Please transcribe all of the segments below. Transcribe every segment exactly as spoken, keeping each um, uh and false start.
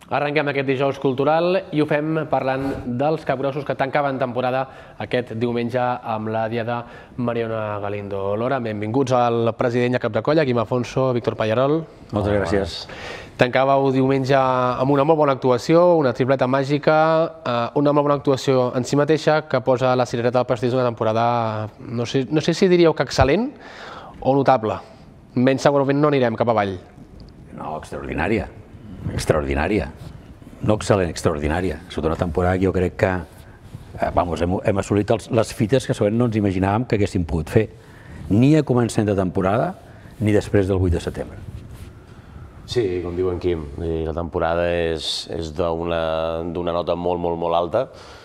Arrenquem aquest dijous cultural i ho fem parlant dels capgrossos que tancaven temporada aquest diumenge amb la diada Mariona Galindo. Lora, benvinguts al president i a cap de colla, Quim Afonso, Víctor Pallarol. Moltes gràcies. Tancàveu diumenge amb una molt bona actuació, una tripleta màgica, una molt bona actuació en si mateixa que posa la cirereta al pastís d'una temporada, no sé, no sé si diríeu que excel·lent o notable. Menys segurament no anirem cap avall. No, extraordinària. Extraordinària. No excel·lent, extraordinària. Ha sigut una temporada que jo crec que vamos, hem, hem assolit els, les fites que segurament no ens imaginàvem que haguéssim pogut fer. Ni a començament de temporada, ni després del vuit de setembre. Sí, com diu en Quim, la temporada és, és d'una nota molt, molt, molt alta,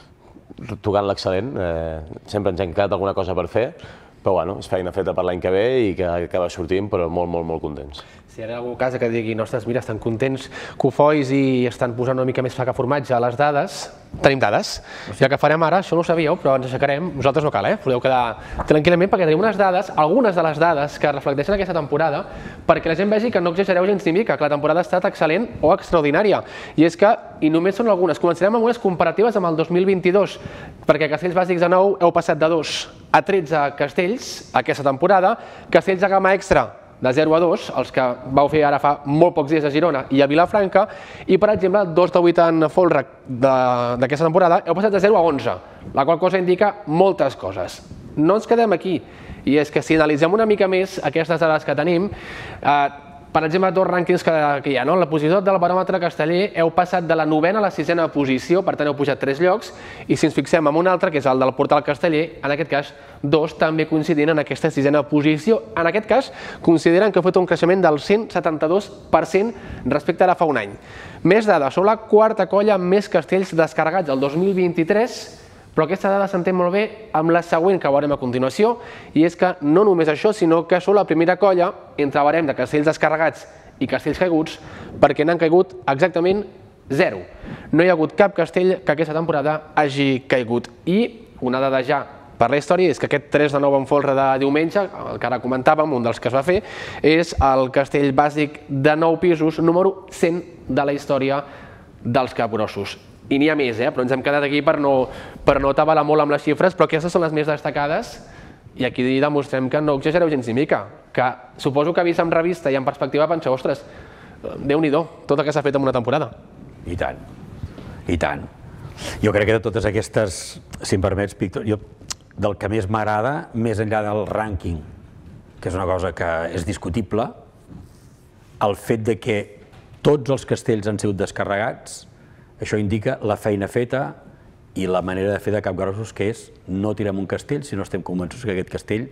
tocant l'excel·lent. Eh, sempre ens hem quedat alguna cosa per fer, però bueno, és feina feta per l'any que ve i que acaba sortint, però molt, molt, molt contents. Si hi ha algú casa que digui, ostres, mira, estan contents, cofois i estan posant una mica més flaca formatge a les dades, tenim dades. Ja que farem ara, això no ho sabíeu, però ens aixecarem, vosaltres no cal, eh? Podeu quedar tranquil·lament perquè tenim unes dades, algunes de les dades que reflecteixen aquesta temporada, perquè la gent vegi que no exagereu gens ni mica, que la temporada ha estat excel·lent o extraordinària. I és que, i només són algunes, començarem amb unes comparatives amb el dos mil vint-i-dos, perquè Castells Bàsics de nou heu passat de dos a tretze castells aquesta temporada, castells de gamma extra de zero a dos, els que vau fer ara fa molt pocs dies a Girona i a Vilafranca, i per exemple, dos de vuit en folre d'aquesta temporada heu passat de zero a onze, la qual cosa indica moltes coses. No ens quedem aquí, i és que si analitzem una mica més aquestes dades que tenim, eh, per exemple, dos rànquings que, que hi ha, no? La posició del baròmetre casteller heu passat de la novena a la sisena posició, per tant heu pujat tres llocs, i si ens fixem en un altre, que és el del portal casteller, en aquest cas, dos també coincidint en aquesta sisena posició. En aquest cas, consideren que heu fet un creixement del cent setanta-dos per cent respecte a ara fa un any. Més dades, sou la quarta colla amb més castells descarregats el dos mil vint-i-tres, però aquesta dada s'entén molt bé amb la següent que veurem a continuació, i és que no només això, sinó que sou la primera colla entre barem de castells descarregats i castells caiguts, perquè n'han caigut exactament zero. No hi ha hagut cap castell que aquesta temporada hagi caigut. I una dada ja per la història és que aquest tres de nou en folre de diumenge, el que ara comentàvem, un dels que es va fer, és el castell bàsic de nou pisos número cent de la història dels capgrossos. I n'hi ha més, eh? Però ens hem quedat aquí per no, per no atabalar molt amb les xifres, però aquestes són les més destacades i aquí demostrem que no exagereu gens ni mica, que suposo que vist en revista i en perspectiva penseu, ostres, Déu-n'hi-do, tot el que s'ha fet en una temporada. I tant, i tant. Jo crec que de totes aquestes, si em permets, Víctor, jo, del que més m'agrada, més enllà del rànquing, que és una cosa que és discutible, el fet de que tots els castells han sigut descarregats, això indica la feina feta i la manera de fer de capgrossos, que és no tirem un castell si no estem convençuts que aquest castell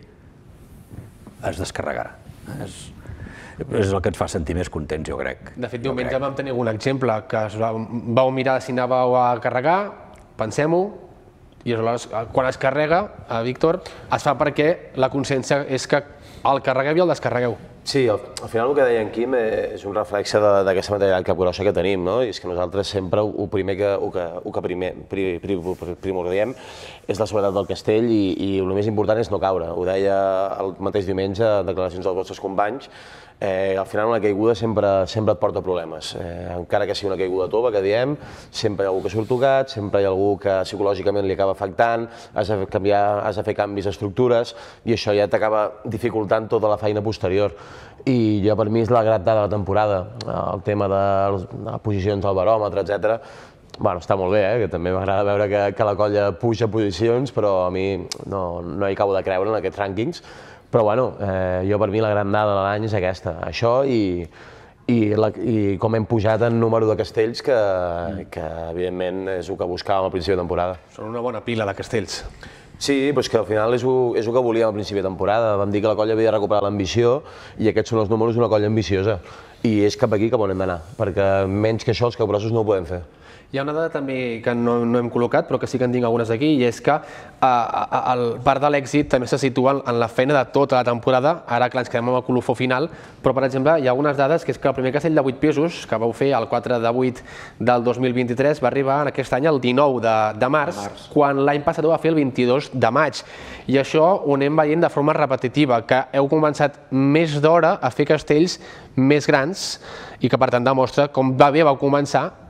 es descarregarà. És, és el que ens fa sentir més contents, jo crec. De fet, diumenge vam tenir algun exemple que vau mirar si anàveu a carregar, pensem-ho, i aleshores, quan es carrega, Víctor, es fa perquè la consciència és que el carregueu i el descarregueu. Sí, al, al final el que deia en Quim és un reflexe d'aquesta mentalitat capgrossa que tenim, no? I és que nosaltres sempre el primer que, el que, el que primer, pri, pri, primordiem és la seguretat del castell i, i el més important és no caure. Ho deia el mateix diumenge en declaracions dels vostres companys, eh, al final una caiguda sempre, sempre et porta problemes. Eh, encara que sigui una caiguda tova, que diem, sempre hi ha algú que surt tocat, sempre hi ha algú que psicològicament li acaba afectant, has de, canviar, has de fer canvis d'estructures i això ja t'acaba dificultant tota la feina posterior. I jo per mi és la gran dada de la temporada, el tema de les posicions del baròmetre, etcètera. Bueno, està molt bé, eh? Que també m'agrada veure que, que la colla puja posicions, però a mi no, no hi acabo de creure en aquests rànquings. Però bueno, eh, jo per mi la gran dada de l'any és aquesta, això i, i, la, i com hem pujat en número de castells, que, que evidentment és el que buscàvem al principi de temporada. Són una bona pila de castells. Sí, però és que al final és el, és el que volíem al principi de temporada. Vam dir que la colla havia de recuperar l'ambició i aquests són els números d'una colla ambiciosa. I és cap aquí cap on hem d'anar, perquè menys que això els capgrossos no ho podem fer. Hi ha una dada també que no, no hem col·locat, però que sí que en tinc algunes aquí, i és que eh, el part de l'èxit també se situa en la feina de tota la temporada. Ara, clar, ens quedem amb el colofó final, però, per exemple, hi ha algunes dades que és que el primer castell de vuit pisos, que vau fer el quatre de vuit del dos mil vint-i-tres, va arribar en aquest any el dinou de, de març, març, quan l'any passat ho va fer el vint-i-dos de maig. I això ho anem veient de forma repetitiva, que heu començat més d'hora a fer castells més grans i que, per tant, demostra com va bé vau començar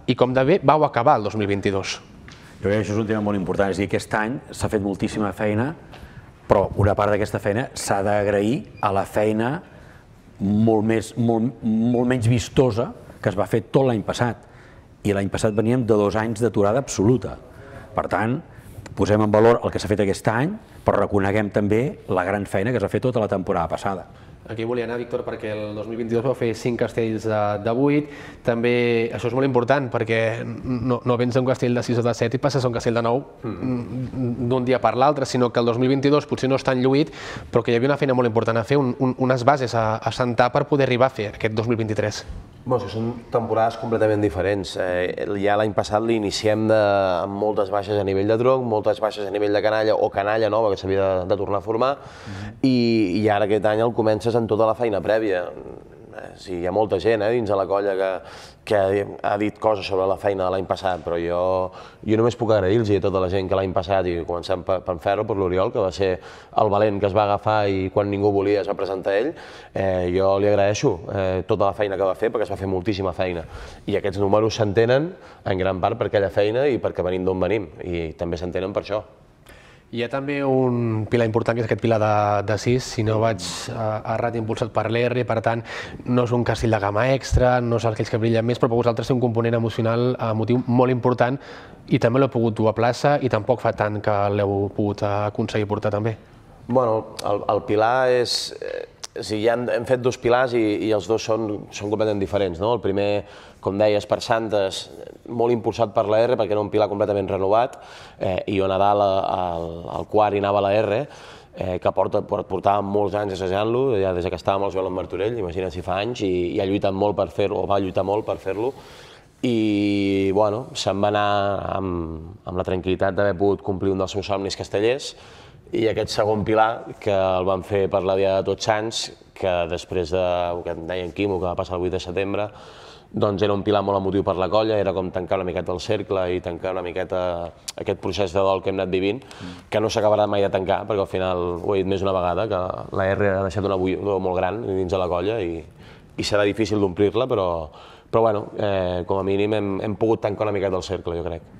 i com de bé vau acabar el dos mil vint-i-dos. Jo crec que això és un tema molt important, és a dir, aquest any s'ha fet moltíssima feina, però una part d'aquesta feina s'ha d'agrair a la feina molt, més, molt, molt menys vistosa que es va fer tot l'any passat. I l'any passat veníem de dos anys d'aturada absoluta. Per tant, posem en valor el que s'ha fet aquest any, però reconeguem també la gran feina que es va fer tota la temporada passada. Aquí volia anar, Víctor, perquè el dos mil vint-i-dos vau fer cinc castells de vuit. També això és molt important, perquè no, no vens d'un castell de sis o de set i passes a un castell de nou d'un dia per l'altre, sinó que el dos mil vint-i-dos potser no és tan lluït, però que hi havia una feina molt important a fer, un, un, unes bases a, a assentar per poder arribar a fer aquest dos mil vint-i-tres. Bé, que són temporades completament diferents. Eh, ja l'any passat l'iniciem de, amb moltes baixes a nivell de tronc, moltes baixes a nivell de canalla o canalla nova que s'havia de, de tornar a formar, mm-hmm. i, i ara aquest any el comences amb tota la feina prèvia. Sí, hi ha molta gent eh, dins de la colla que, que ha dit coses sobre la feina de l'any passat, però jo, jo només puc agrair-los a tota la gent que l'any passat, i començant per, per Ferro, per l'Oriol, que va ser el valent que es va agafar i quan ningú volia es va presentar ell, eh, jo li agraeixo eh, tota la feina que va fer, perquè es va fer moltíssima feina. I aquests números s'entenen en gran part per aquella feina i perquè venim d'on venim, i també s'entenen per això. Hi ha també un pilar important, que és aquest pilar de, de sis, si no vaig errat, impulsat per l'E R, per tant, no és un castell de gamma extra, no és aquells que brillen més, però per vosaltres té un component emocional, emotiu molt important, i també l'heu pogut dur a plaça, i tampoc fa tant que l'heu pogut aconseguir portar també. Bueno, el, el pilar és... O sigui, ja hem, hem fet dos pilars i, i els dos són, són completament diferents, no? El primer, com deies, per Santes, molt impulsat per l'A R, perquè era un pilar completament renovat, eh, i on a dalt, al, al quart, hi anava l'A R, eh, que porta, portava molts anys assajant-lo, ja des que estàvem al Joel en Martorell, imagina't si fa anys, i, i ha lluitat molt per fer-lo, o va lluitar molt per fer-lo, i bueno, se'n va anar amb, amb la tranquil·litat d'haver pogut complir un dels seus somnis castellers, i aquest segon pilar, que el van fer per la Diada de Tots Sants, que després del que em deia en Quimo, que va passar el vuit de setembre, doncs era un pilar molt emotiu per la colla, era com tancar una miqueta el cercle i tancar una miqueta aquest procés de dol que hem anat vivint, que no s'acabarà mai de tancar, perquè al final, ho he dit més una vegada, que l'A R ha deixat una buidor molt gran dins de la colla i, i serà difícil d'omplir-la, però, però bueno, eh, com a mínim hem, hem pogut tancar una miqueta el cercle, jo crec.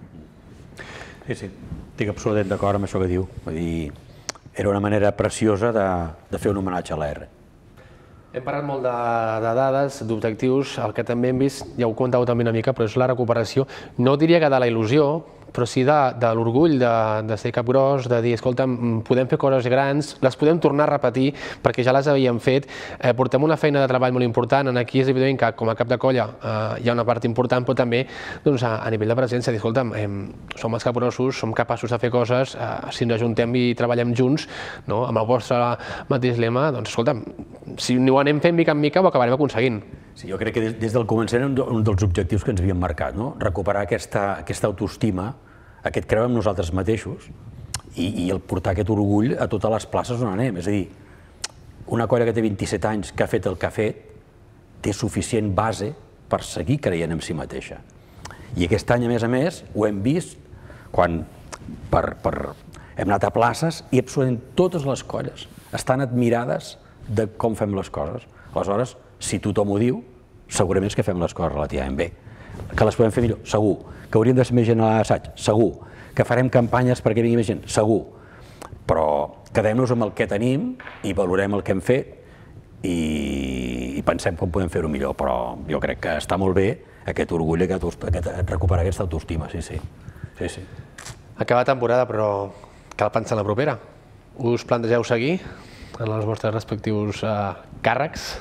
Sí, sí. Estic absolutament d'acord amb això que diu. Vull dir, era una manera preciosa de, de fer un homenatge a l'A R. Hem parlat molt de, de dades, d'objectius, el que també hem vist, ja ho comentàveu també una mica, però és la recuperació. No diria que de la il·lusió, però sí de, de l'orgull de, de ser capgros, de dir, escolta, podem fer coses grans, les podem tornar a repetir, perquè ja les havíem fet, eh, portem una feina de treball molt important, aquí és evident que com a cap de colla eh, hi ha una part important, però també doncs, a, a nivell de presència, dir, escolta, eh, som els capgrossos, som capaços de fer coses, eh, si ens ajuntem i treballem junts, no, amb el vostre mateix lema, doncs escolta, si ho anem fent mica en mica ho acabarem aconseguint. Sí, jo crec que des, des del començament un dels objectius que ens havíem marcat, no? Recuperar aquesta, aquesta autoestima, aquest creu en nosaltres mateixos i, i el portar aquest orgull a totes les places on anem. És a dir, una colla que té vint-i-set anys, que ha fet el que ha fet, té suficient base per seguir creient en si mateixa. I aquest any, a més a més, ho hem vist quan per, per, hem anat a places i absolutament totes les colles estan admirades de com fem les coses. Aleshores, si tothom ho diu, segurament és que fem les coses relativament bé. Que les podem fer millor, segur. Que hauríem de ser més gent a l'assaig, segur. Que farem campanyes perquè vingui més gent, segur. Però quedem-nos amb el que tenim i valorem el que hem fet i, i pensem com podem fer-ho millor. Però jo crec que està molt bé aquest orgull, aquest, aquest, recuperar aquesta autoestima, sí, sí. sí, sí. Acaba temporada, però cal pensar en la propera. Us plantegeu seguir en els vostres respectius uh, càrrecs?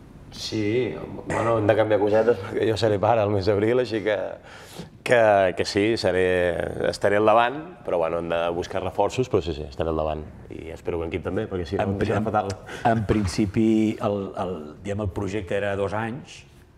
Sí, bueno, hem de canviar cosetes perquè jo seré pare al mes d'abril, així que, que, que sí, seré, estaré al davant, però bueno, hem de buscar reforços, però sí, sí, estaré al davant. I espero que l'equip també, perquè si no, em serà fatal. En principi, el, el, diguem, el projecte era dos anys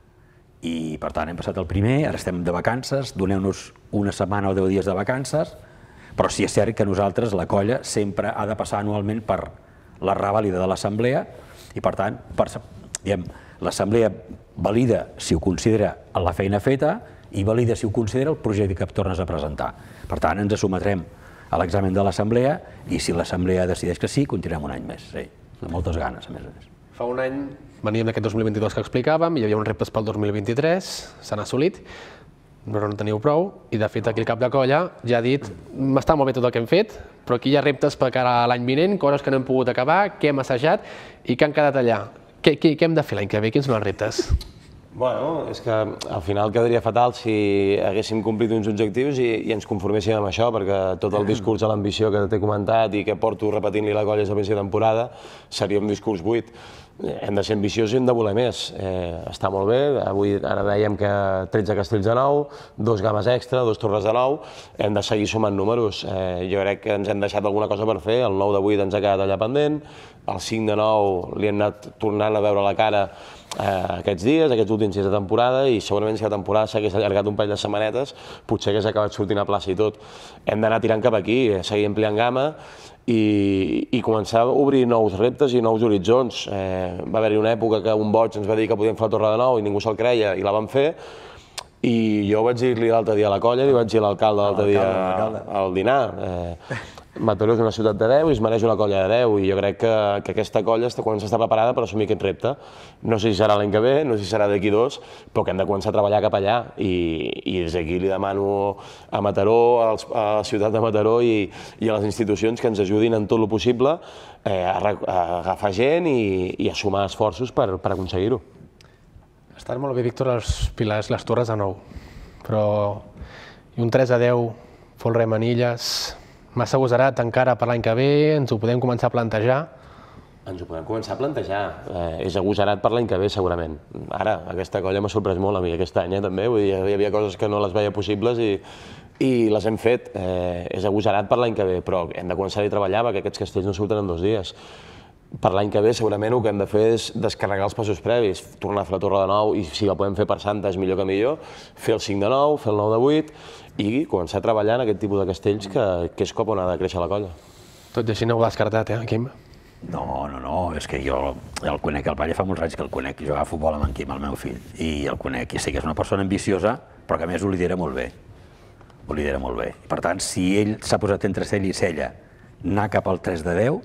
i, per tant, hem passat el primer, ara estem de vacances, doneu-nos una setmana o deu dies de vacances, però sí és cert que nosaltres, la colla, sempre ha de passar anualment per la revàlida de l'assemblea i, per tant, per, diguem, l'assemblea valida si ho considera la feina feta i valida si ho considera el projecte que tornes a presentar. Per tant, ens assumetrem a l'examen de l'assemblea i si l'assemblea decideix que sí, continuem un any més, sí, amb moltes ganes, a més a més. Fa un any veníem d'aquest dos mil vint-i-dos que explicàvem, hi havia uns reptes pel dos mil vint-i-tres, s'han assolit. però no teniu prou, i de fet aquí el cap de colla ja ha dit m'està molt bé tot el que hem fet, però aquí hi ha reptes per cara a l'any vinent, coses que no hem pogut acabar, que hem assajat i que han quedat allà. Què, què, què hem de fer l'any que ve? Quins són els reptes? Bueno, és que al final quedaria fatal si haguéssim complit uns objectius i, i ens conforméssim amb això, perquè tot el discurs de l'ambició que t'he comentat i que porto repetint-li la colla des de l'inici de temporada seria un discurs buit. Hem de ser ambiciosos i hem de voler més. Eh, està molt bé, avui ara dèiem que tretze castells de nou, dos games extra, dos torres de nou, hem de seguir sumant números. Eh, jo crec que ens hem deixat alguna cosa per fer, el nou de vuit ens ha quedat allà pendent, el cinc de nou li hem anat tornant a veure la cara eh, aquests dies, aquests últims dies de temporada, i segurament si la temporada s'hagués allargat un parell de setmanetes, potser hagués acabat sortint a plaça i tot. Hem d'anar tirant cap aquí, seguir ampliant gamma, I, i començar a obrir nous reptes i nous horitzons. Eh, va haver-hi una època que un boig ens va dir que podíem fer la Torre de Nou i ningú se'l creia i la vam fer, i jo vaig dir-li l'altre dia a la colla, li vaig dir a l'alcalde l'altre dia al dinar. Eh, Mataró és una ciutat de deu i es mereix una colla de deu, i jo crec que, que aquesta colla està, comença a estar preparada per assumir aquest repte. No sé si serà l'any que ve, no sé si serà d'aquí dos, però que hem de començar a treballar cap allà, i, i des d'aquí li demano a Mataró, als, a la ciutat de Mataró i, i a les institucions que ens ajudin en tot el possible eh, a, a agafar gent i, i a sumar esforços per, per aconseguir-ho. Estan molt bé, Víctor, els pilars, les torres de nou, però i un tres a deu, Folre Manilles, massa agosarat encara per l'any que ve, ens ho podem començar a plantejar? Ens ho podem començar a plantejar. Eh, és agosarat per l'any que ve, segurament. Ara, aquesta colla m'ha sorprès molt a mi aquest any, eh, també. Vull dir, hi havia coses que no les veia possibles i, i les hem fet. Eh, és agosarat per l'any que ve, però hem de començar a treballar perquè aquests castells no surten en dos dies. Per l'any que ve, segurament, el que hem de fer és descarregar els passos previs, tornar a fer la Torre de Nou, i si la podem fer per Santa és millor que millor, fer el cinc de nou, fer el nou de vuit, i començar a treballar en aquest tipus de castells que, que és cop on ha de créixer la colla. Tot i així no ho has descartat, eh, Quim? No, no, no, és que jo el conec, el pare fa molts anys que el conec, jugar a futbol amb en Quim, el meu fill, i el conec, i sé que és una persona ambiciosa, però que a més ho lidera molt bé, ho lidera molt bé. Per tant, si ell s'ha posat entre cella i cella, anar cap al tres de deu,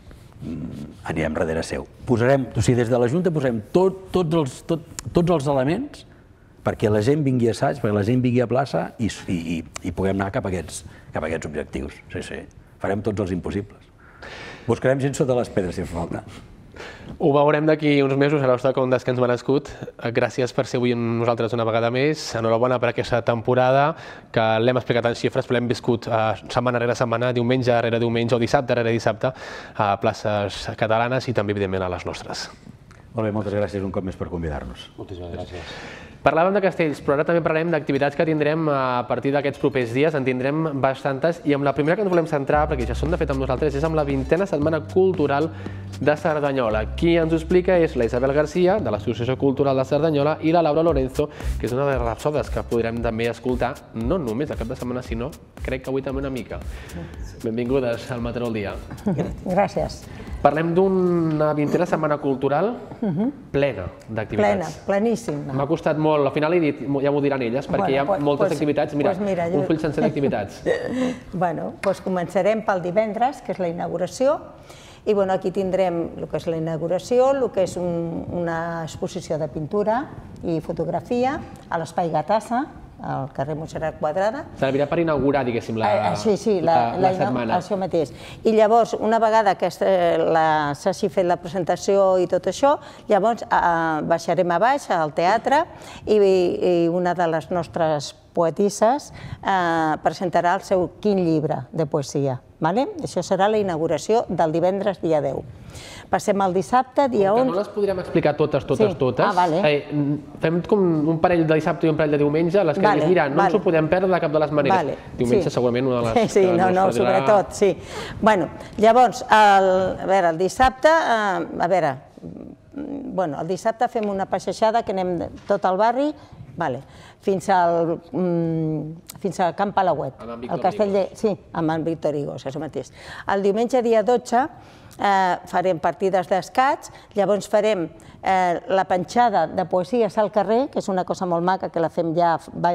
anirem darrere seu. Posarem, o sigui, des de la Junta posarem tot, tots, els, tot, tots els elements perquè la gent vingui a assaig, perquè la gent vingui a plaça i, i, i puguem anar cap a aquests, cap a aquests objectius. Sí, sí. Farem tots els impossibles. Buscarem gent sota les pedres, si fa falta. Ho veurem d'aquí uns mesos, a l'Hosta Condes que ens m'ha nascut. Gràcies per ser avui amb nosaltres una vegada més. Enhorabona per aquesta temporada, que l'hem explicat en xifres, però l'hem viscut setmana rere setmana, diumenge rere diumenge o dissabte rere dissabte, a places catalanes i també, evidentment, a les nostres. Molt bé, moltes gràcies un cop més per convidar-nos. Moltíssimes gràcies. Parlàvem de castells, però ara també parlarem d'activitats que tindrem a partir d'aquests propers dies. En tindrem bastantes, i amb la primera que ens volem centrar, perquè ja són de fet amb nosaltres, és amb la vintena Setmana Cultural de Cerdanyola. Qui ens ho explica és la Isabel Garcia, de l'Associació Cultural de Cerdanyola, i la Laura Lorenzo, que és una de les rapsodes que podrem també escoltar, no només el cap de setmana, sinó crec que avui també una mica. Benvingudes al Mataró al dia. Gràcies. Parlem d'una vintena Setmana Cultural plena d'activitats. Plena, pleníssima. M'ha costat molt, al final he dit, ja m'ho diran elles, perquè hi ha moltes activitats. Mira, un full sencer d'activitats. Bueno, doncs començarem pel divendres, que és la inauguració, i aquí tindrem el que és la inauguració, el que és una exposició de pintura i fotografia a l'Espai Gatassa, al carrer Montserrat Quadrada. Servirà per inaugurar, diguéssim, la setmana. Això mateix. I llavors, una vegada que s'hagi fet la presentació i tot això, llavors baixarem a baix al teatre i una de les nostres poetisses presentarà el seu quint llibre de poesia. Això serà la inauguració del divendres dia deu. Passem al dissabte, dia onze... Com que no les podríem explicar totes, totes, totes, fem com un parell de dissabte i un parell de diumenge, les que dius, mira, no ens ho podem perdre de cap de les maneres. Diumenge segurament una de les... Sí, no, no, sobretot, sí. Bueno, llavors, a veure, el dissabte, a veure, bueno, el dissabte fem una passejada que anem tot el barri, fins al Camp Palauet, al castell de... Sí, amb en Víctor Higo, això mateix. El diumenge, dia dotze, farem partides d'escaig, llavors farem la penjada de poesies al carrer, que és una cosa molt maca que la fem ja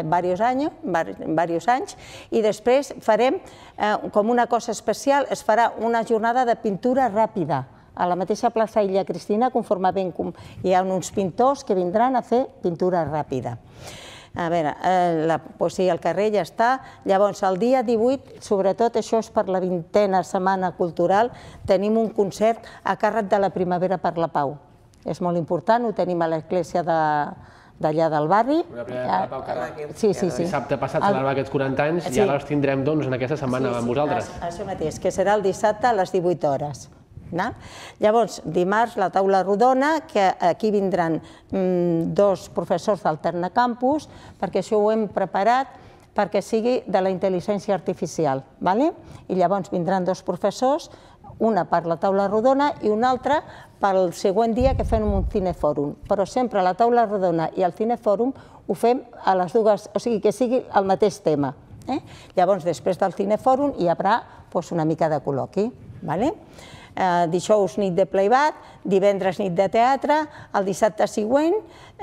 diversos anys, i després farem, com una cosa especial, es farà una jornada de pintura ràpida. A la mateixa plaça Illa Cristina, conforme hi ha uns pintors que vindran a fer pintura ràpida. A veure, la poesia al carrer ja està. Llavors, el dia divuit, sobretot això és per la vintena setmana cultural, tenim un concert a càrrec de la Primavera per la Pau. És molt important, ho tenim a l'església d'allà del barri. Una Primavera per la Pau que sí, sí, sí. dissabte passat celebrava aquests quaranta anys i ara els tindrem doncs en aquesta setmana amb vosaltres. Això mateix, que serà el dissabte a les divuit hores. Llavors, dimarts, la taula rodona, que aquí vindran dos professors d'Alterna Campus, perquè això ho hem preparat perquè sigui de la intel·ligència artificial. I llavors vindran dos professors, una per la taula rodona i una altra pel següent dia que fem un cinefòrum. Però sempre la taula rodona i el cinefòrum ho fem a les dues, o sigui, que sigui el mateix tema. Llavors, després del cinefòrum hi haurà una mica de col·loqui. Dijous nit de playback, divendres nit de teatre, el dissabte següent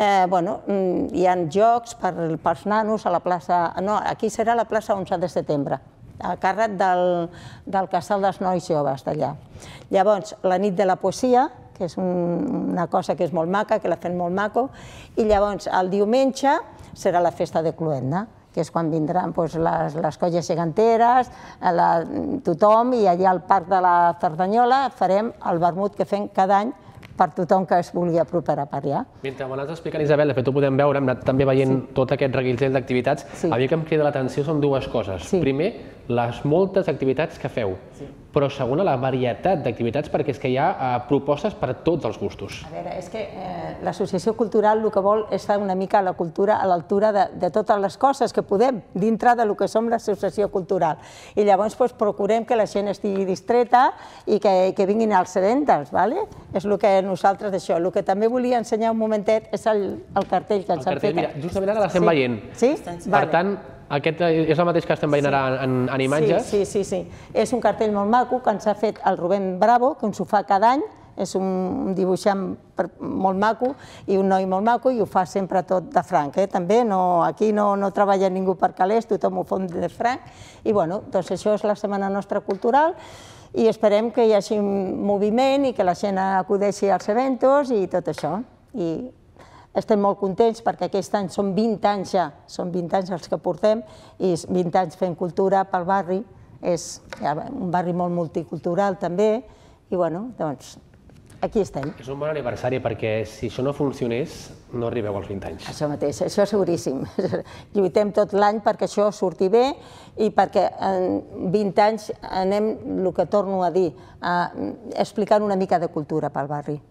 hi ha jocs pels nanos a la plaça, no, aquí serà la plaça onze de setembre, a càrrec del casal dels nois joves d'allà. Llavors, la nit de la poesia, que és una cosa que és molt maca, que la fem molt maco, i llavors el diumenge serà la festa de Cluenda, que és quan vindran les colles geganteres, tothom, i allà al Parc de la Cerdanyola farem el vermut que fem cada any per tothom que es vulgui apropar per allà. Mentre m'anaves explicant, Isabel, de fet ho podem veure, hem anat també veient tot aquest reguitzell d'activitats, a mi que em crida l'atenció són dues coses. Primer, les moltes activitats que feu, però segona, la varietat d'activitats, perquè és que hi ha propostes per a tots els gustos. A veure, és que l'associació cultural el que vol és fer una mica la cultura a l'altura de totes les coses que podem, dintre del que som l'associació cultural. I llavors procurem que la gent estigui distreta i que vinguin als events, és el que nosaltres d'això. El que també volia ensenyar un momentet és el cartell que ens han fet. Mira, justament ara l'estem veient. Sí? Per tant, aquest és el mateix que estem veient ara en imatges? Sí, sí, sí. És un cartell molt maco que ens ha fet el Rubén Bravo, que ens ho fa cada any. És un dibuixant molt maco i un noi molt maco i ho fa sempre tot de franc. També aquí no treballa ningú per calés, tothom ho fa de franc. I bueno, doncs això és la setmana nostra cultural i esperem que hi hagi moviment i que la gent acudeixi als eventos i tot això. I estem molt contents perquè aquest any són vint anys ja, són vint anys els que portem i vint anys fent cultura pel barri. És un barri molt multicultural també i bueno, doncs aquí estem. És un bon aniversari perquè si això no funcionés no arribeu als vint anys. Això mateix, això és seguríssim. Lluitem tot l'any perquè això surti bé i perquè en vint anys anem, el que torno a dir, explicant una mica de cultura pel barri.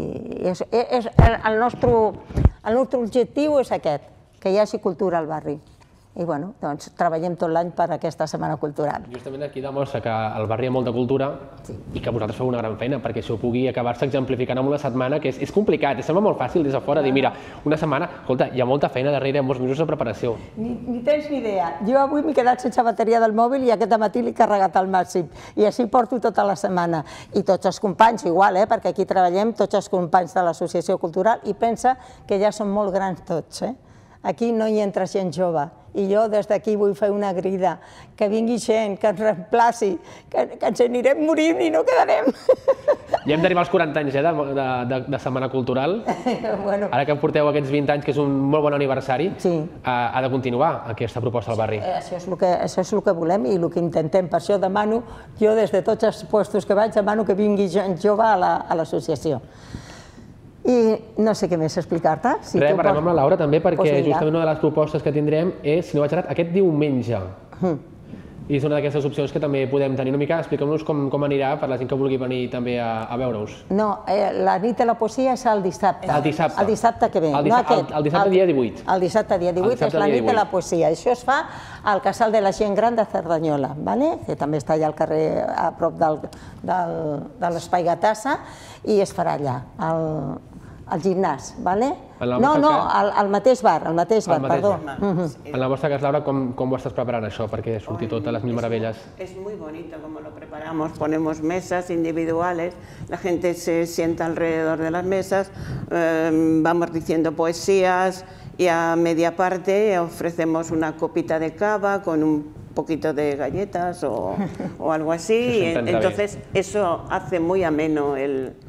El nostre objectiu és aquest, que hi hagi cultura al barri. I bueno, doncs treballem tot l'any per aquesta setmana cultural. Justament aquí demostra que al barri hi ha molta cultura i que vosaltres feu una gran feina perquè això pugui acabar-se exemplificant en una setmana que és complicat, sembla molt fàcil des de fora dir, mira, una setmana, escolta, hi ha molta feina darrere, molts mesos de preparació. Ni tens ni idea. Jo avui m'he quedat sense bateria del mòbil i aquest matí l'he carregat al màxim i així porto tota la setmana. I tots els companys igual, perquè aquí treballem tots els companys de l'associació cultural i pensa que ja són molt grans tots. Aquí no hi entra gent jove. I jo des d'aquí vull fer una crida, que vingui gent, que ens reemplaci, que ens anirem morint i no quedarem. Ja hem d'arribar als quaranta anys de Setmana Cultural. Ara que porteu aquests vint anys, que és un molt bon aniversari, ha de continuar aquesta proposta al barri. Això és el que volem i el que intentem. Per això demano, jo des de tots els puestos que vaig, demano que vingui gent jove a l'associació. I no sé què més explicar-te. Res, parlem amb la Laura també, perquè justament una de les propostes que tindrem és, si no vaig errat, aquest diumenge. I és una d'aquestes opcions que també podem tenir una mica. Expliquem-nos com anirà per la gent que vulgui venir també a veure-us. No, la nit de la poesia és el dissabte. El dissabte. El dissabte que ve, no aquest. El dissabte dia divuit. El dissabte dia divuit és la nit de la poesia. Això es fa al casal de la gent gran de Cerdanyola, que també està allà al carrer, a prop de l'Espai Gatassa, i es farà allà, al gimnàs. No, no, al mateix bar, al mateix bar, perdó. En la vostra casa, Laura, com ho estàs preparant això perquè surti tot a les mil meravelles? Es muy bonito como lo preparamos, ponemos mesas individuales, la gente se sienta alrededor de las mesas, vamos diciendo poesías y a media parte ofrecemos una copita de cava con un poquito de galletas o algo así, entonces eso hace muy ameno el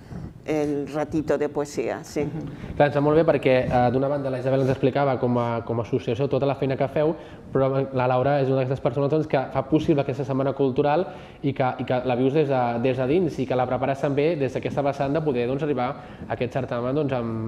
el ratito de poesía, sí. Clar, ens va molt bé perquè d'una banda la Isabel ens explicava com a associació tota la feina que feu, però la Laura és una d'aquestes persones que fa possible aquesta setmana cultural i que la vius des de dins i que la prepares també des d'aquesta vessant de poder arribar a aquest certamen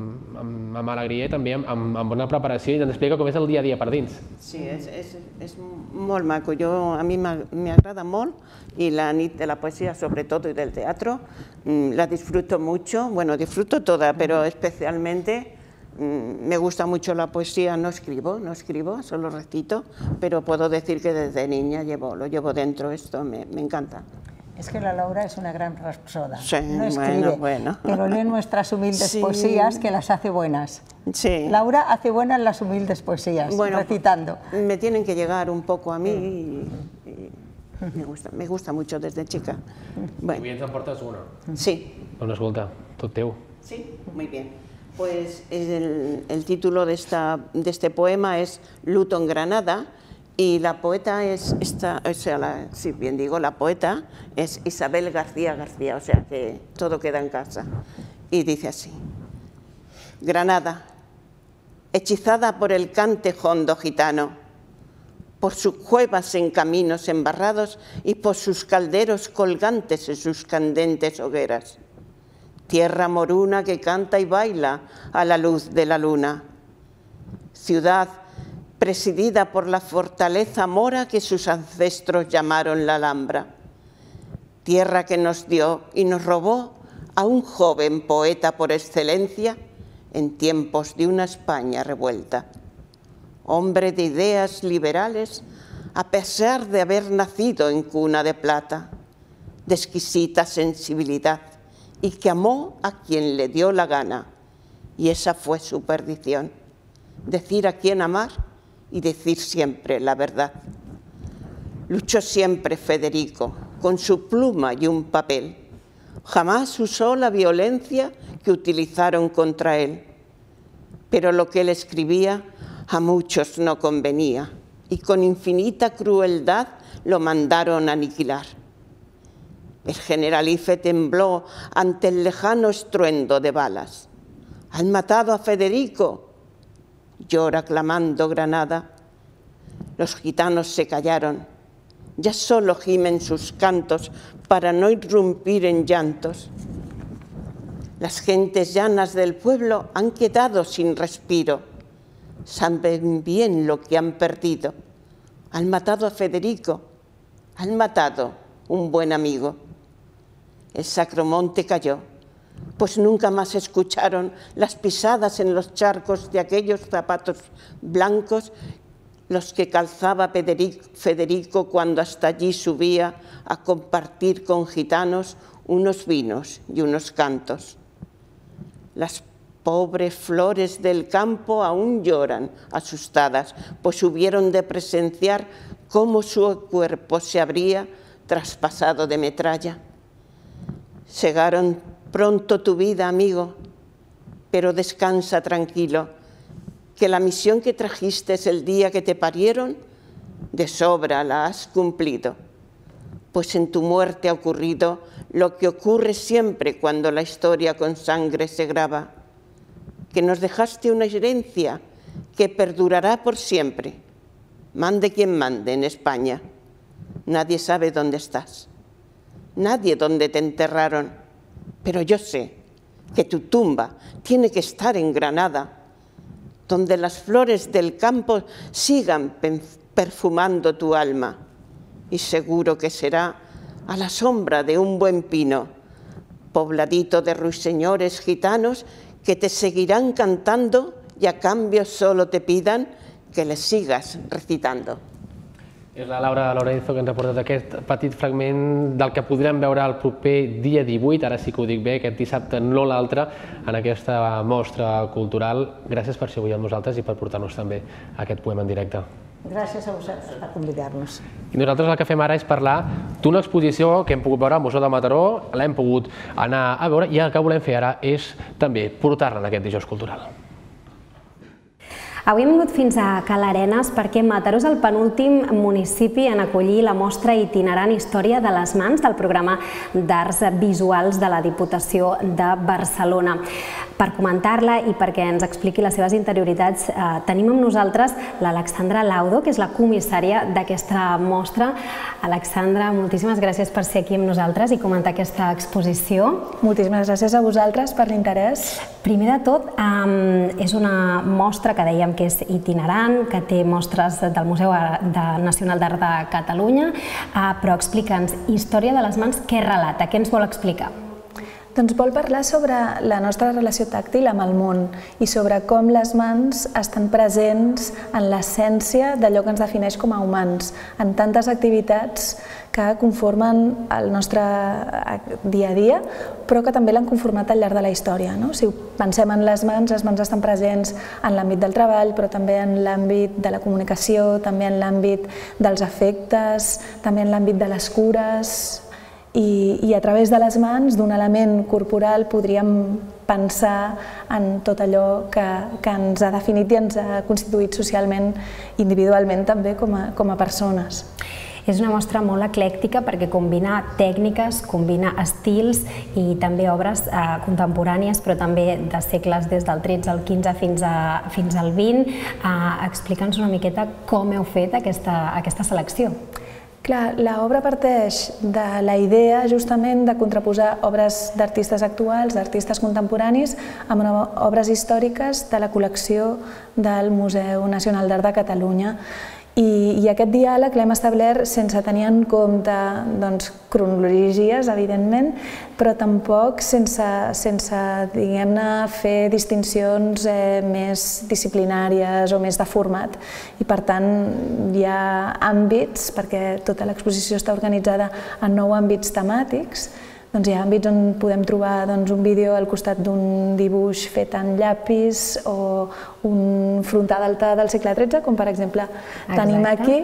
amb alegria i també amb bona preparació i ens explica com és el dia a dia per dins. Sí, és molt maco. A mi m'agrada molt y la nit de la poesía, sobre todo, y del teatro, la disfruto mucho. Bueno, disfruto toda, pero especialmente me gusta mucho la poesía. No escribo, no escribo, solo recito, pero puedo decir que desde niña llevo, lo llevo dentro esto, me, me encanta. Es que la Laura es una gran rapsoda. Sí, no escribe, bueno, bueno. pero lee nuestras humildes Sí. poesías que las hace buenas. Sí. Laura hace buenas las humildes poesías, Bueno, recitando. Me tienen que llegar un poco a mí y, y me gusta, me gusta mucho desde chica. Bueno. I avui ens en portes una. Sí. Doncs escolta, tot teu. Sí, muy bien. Pues el, el título de, esta, de este poema es Luto en Granada y la poeta es, esta, o sea, la, si bien digo, la poeta es Isabel García García, o sea que todo queda en casa. Y dice así: Granada, hechizada por el cante hondo gitano, por sus cuevas en caminos embarrados y por sus calderos colgantes en sus candentes hogueras. Tierra moruna que canta y baila a la luz de la luna. Ciudad presidida por la fortaleza mora que sus ancestros llamaron la Alhambra. Tierra que nos dio y nos robó a un joven poeta por excelencia en tiempos de una España revuelta. Hombre de ideas liberales, a pesar de haber nacido en cuna de plata, de exquisita sensibilidad, y que amó a quien le dio la gana, y esa fue su perdición, decir a quién amar y decir siempre la verdad. Luchó siempre Federico, con su pluma y un papel, jamás usó la violencia que utilizaron contra él, pero lo que él escribía a muchos no convenía y con infinita crueldad lo mandaron aniquilar. El generalife tembló ante el lejano estruendo de balas. Han matado a Federico, llora clamando Granada. Los gitanos se callaron, ya solo gimen sus cantos para no irrumpir en llantos. Las gentes llanas del pueblo han quedado sin respiro. Saben bien lo que han perdido. Han matado a Federico, han matado un buen amigo. El Sacromonte cayó, pues nunca más escucharon las pisadas en los charcos de aquellos zapatos blancos, los que calzaba Federico cuando hasta allí subía a compartir con gitanos unos vinos y unos cantos. Las pobres flores del campo aún lloran asustadas, pues hubieron de presenciar cómo su cuerpo se habría traspasado de metralla. Segaron pronto tu vida, amigo, pero descansa tranquilo, que la misión que trajiste el día que te parieron, de sobra la has cumplido, pues en tu muerte ha ocurrido lo que ocurre siempre cuando la historia con sangre se graba, que nos dejaste una herencia que perdurará por siempre. Mande quien mande en España, nadie sabe dónde estás. Nadie dónde te enterraron, pero yo sé que tu tumba tiene que estar en Granada, donde las flores del campo sigan perfumando tu alma, y seguro que será a la sombra de un buen pino, pobladito de ruiseñores gitanos que te seguirán cantando y a cambio solo te pidan que les sigas recitando. És la Laura Lorenzo que ens ha portat aquest petit fragment del que podrem veure el proper dia divuit, ara sí que ho dic bé, aquest dissabte, no l'altre, en aquesta mostra cultural. Gràcies per ser avui amb nosaltres i per portar-nos també aquest poema en directe. Gràcies a vosaltres per convidar-nos. I nosaltres el que fem ara és parlar d'una exposició que hem pogut veure al Museu de Mataró, l'hem pogut anar a veure i el que volem fer ara és també portar-la en aquest dijous cultural. Avui hem vingut fins a Cal Arenes perquè Mataró és el penúltim municipi en acollir la mostra itinerant Història de les Mans del programa d'Arts Visuals de la Diputació de Barcelona. Per comentar-la i perquè ens expliqui les seves interioritats tenim amb nosaltres l'Alexandra Laudo, que és la comissària d'aquesta mostra. Alexandra, moltíssimes gràcies per ser aquí amb nosaltres i comentar aquesta exposició. Moltíssimes gràcies a vosaltres per l'interès. Primer de tot, és una mostra que dèiem que és itinerant, que té mostres del Museu Nacional d'Art de Catalunya, però explica'ns, Història de les Mans, què relata? Què ens vol explicar? Doncs vol parlar sobre la nostra relació tàctil amb el món i sobre com les mans estan presents en l'essència d'allò que ens defineix com a humans, en tantes activitats que conformen el nostre dia a dia, però que també l'han conformat al llarg de la història. Si pensem en les mans, les mans estan presents en l'àmbit del treball, però també en l'àmbit de la comunicació, també en l'àmbit dels afectes, també en l'àmbit de les cures. I a través de les mans, d'un element corporal, podríem pensar en tot allò que ens ha definit i ens ha constituït socialment, individualment també com a persones. És una mostra molt eclèctica perquè combina tècniques, combina estils i també obres contemporànies, però també de segles des del tretze al quinze fins al vint. Explica'ns una miqueta com heu fet aquesta selecció. Clar, l'obra parteix de la idea justament de contraposar obres d'artistes actuals, d'artistes contemporanis, amb obres històriques de la col·lecció del Museu Nacional d'Art de Catalunya. I aquest diàleg l'hem establert sense tenir en compte cronologies, evidentment, però tampoc sense, diguem-ne, fer distincions més disciplinàries o més de format. I per tant hi ha àmbits, perquè tota l'exposició està organitzada en nou àmbits temàtics, doncs hi ha àmbits on podem trobar un vídeo al costat d'un dibuix fet en llapis o un frontal altar del segle tretze, com per exemple tenim aquí,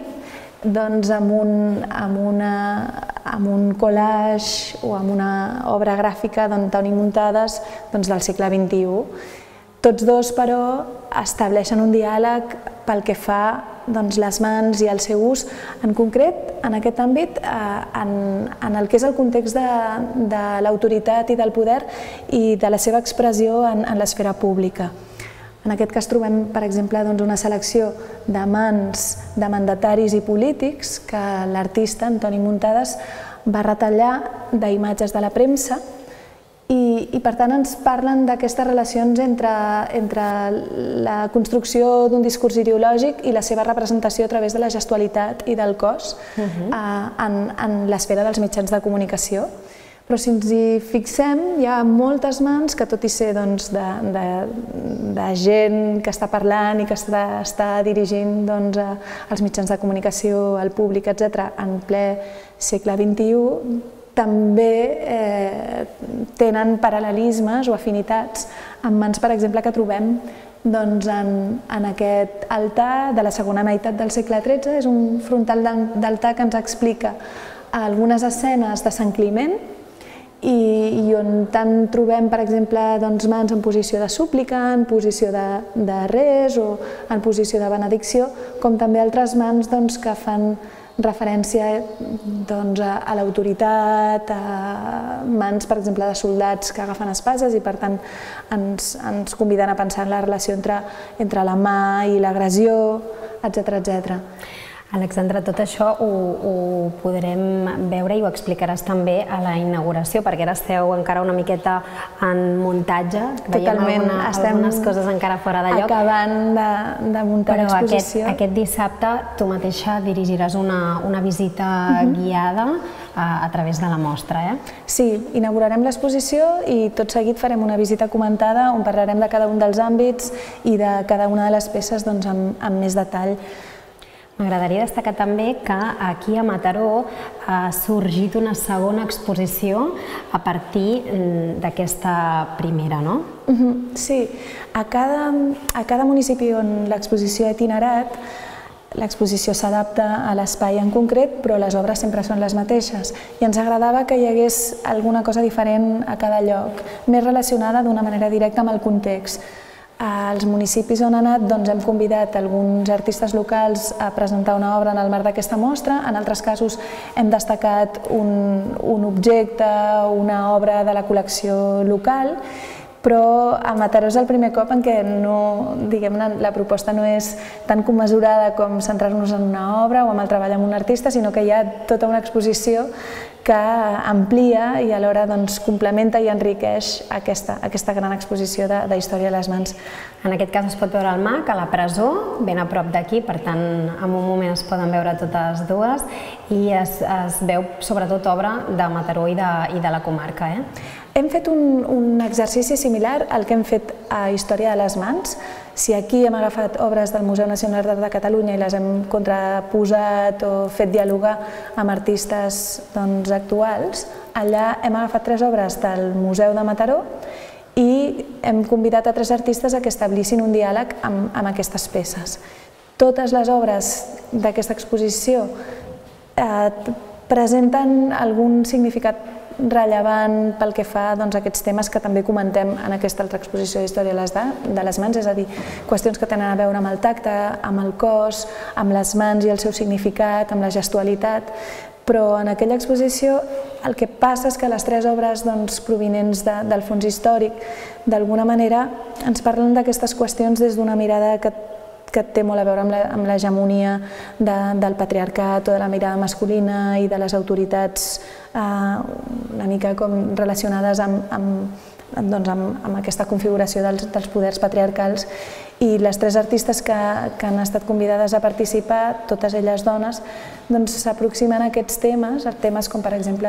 amb un collage o amb una obra gràfica d'Antoni Muntades del segle vint-i-u. Tots dos, però, estableixen un diàleg pel que fa a les mans i al seu ús, en concret, en aquest àmbit, en el que és el context de l'autoritat i del poder i de la seva expressió en l'esfera pública. En aquest cas trobem, per exemple, una selecció de mans de mandataris i polítics que l'artista, Antoni Muntades, va retallar d'imatges de la premsa i per tant ens parlen d'aquestes relacions entre la construcció d'un discurs ideològic i la seva representació a través de la gestualitat i del cos en l'esfera dels mitjans de comunicació. Però si ens hi fixem, hi ha moltes mans que, tot i ser de gent que està parlant i que està dirigint els mitjans de comunicació, el públic, etcètera, en ple segle vint-i-u, també tenen paral·lelismes o afinitats amb mans, per exemple, que trobem en aquest altar de la segona meitat del segle tretze. És un frontal d'altar que ens explica algunes escenes de Sant Climent i on tant trobem, per exemple, mans en posició de súplica, en posició de res o en posició de benedicció, com també altres mans que fan referència a l'autoritat, a mans, per exemple, de soldats que agafen espases i, per tant, ens conviden a pensar en la relació entre la mà i l'agressió, etcètera. Alexandra, tot això ho podrem veure i ho explicaràs també a la inauguració, perquè ara esteu encara una miqueta en muntatge. Totalment, estem algunes coses encara fora de lloc. Acabant de muntar l'exposició. Però aquest dissabte tu mateixa dirigiràs una visita guiada a través de la mostra, eh? Sí, inaugurarem l'exposició i tot seguit farem una visita comentada on parlarem de cada un dels àmbits i de cada una de les peces amb més detall. M'agradaria destacar també que aquí a Mataró ha sorgit una segona exposició a partir d'aquesta primera, no? Sí, a cada municipi on l'exposició ha itinerat, l'exposició s'adapta a l'espai en concret, però les obres sempre són les mateixes. I ens agradava que hi hagués alguna cosa diferent a cada lloc, més relacionada d'una manera directa amb el context. Als municipis on ha anat hem convidat alguns artistes locals a presentar una obra en el marc d'aquesta mostra. En altres casos hem destacat un objecte o una obra de la col·lecció local, però a Mataró és el primer cop en què la proposta no és tan commesurada com centrar-nos en una obra o en el treball amb un artista, sinó que hi ha tota una exposició que amplia i alhora complementa i enriqueix aquesta gran exposició de història a les mans. En aquest cas es pot veure al M A C, a la presó, ben a prop d'aquí, per tant, en un moment es poden veure totes dues i es veu sobretot obra de Mataró i de la comarca. Hem fet un exercici similar al que hem fet a Història de les Mans. Si aquí hem agafat obres del Museu Nacional d'Art de Catalunya i les hem contraposat o fet dialogar amb artistes actuals, allà hem agafat tres obres del Museu de Mataró i hem convidat a tres artistes a que establissin un diàleg amb aquestes peces. Totes les obres d'aquesta exposició presenten algun significat rellevant pel que fa a aquests temes que també comentem en aquesta altra exposició d'Història de les Mans, és a dir, qüestions que tenen a veure amb el tacte, amb el cos, amb les mans i el seu significat, amb la gestualitat, però en aquella exposició el que passa és que les tres obres provinents del fons històric d'alguna manera ens parlen d'aquestes qüestions des d'una mirada que que té molt a veure amb l'hegemonia del patriarcat o de la mirada masculina i de les autoritats una mica com relacionades amb aquesta configuració dels poders patriarcals. I les tres artistes que han estat convidades a participar, totes elles dones, s'aproximen a aquests temes, temes com per exemple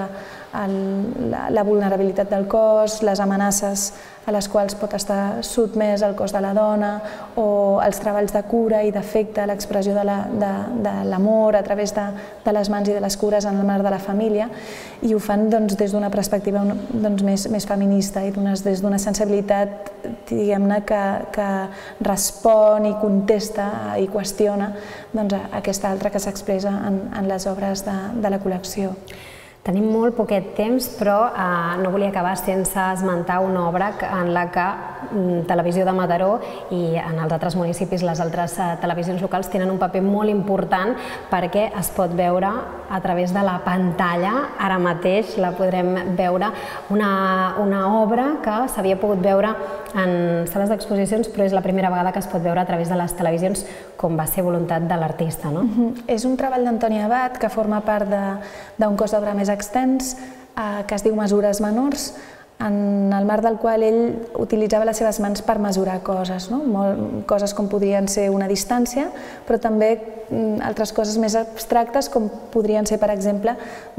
la vulnerabilitat del cos, les amenaces a les quals pot estar sotmès el cos de la dona o els treballs de cura i d'afecte, l'expressió de l'amor a través de les mans i de les cures en el marc de la família, i ho fan des d'una perspectiva més feminista i des d'una sensibilitat, diguem-ne, que respon i contesta i qüestiona aquesta altra que s'expressa en les obres de la col·lecció. Tenim molt poquet temps, però no volia acabar sense esmentar una obra en la que Televisió de Mataró i en els altres municipis, les altres televisions locals, tenen un paper molt important perquè es pot veure a través de la pantalla. Ara mateix la podrem veure, una obra que s'havia pogut veure en sales d'exposicions, però és la primera vegada que es pot veure a través de les televisions, com va ser voluntat de l'artista. És un treball d'Antoni Abad que forma part d'un cos d'obra més extens que es diu Mesures menors, en el marc del qual ell utilitzava les seves mans per mesurar coses, coses com podrien ser una distància, però també altres coses més abstractes com podrien ser, per exemple,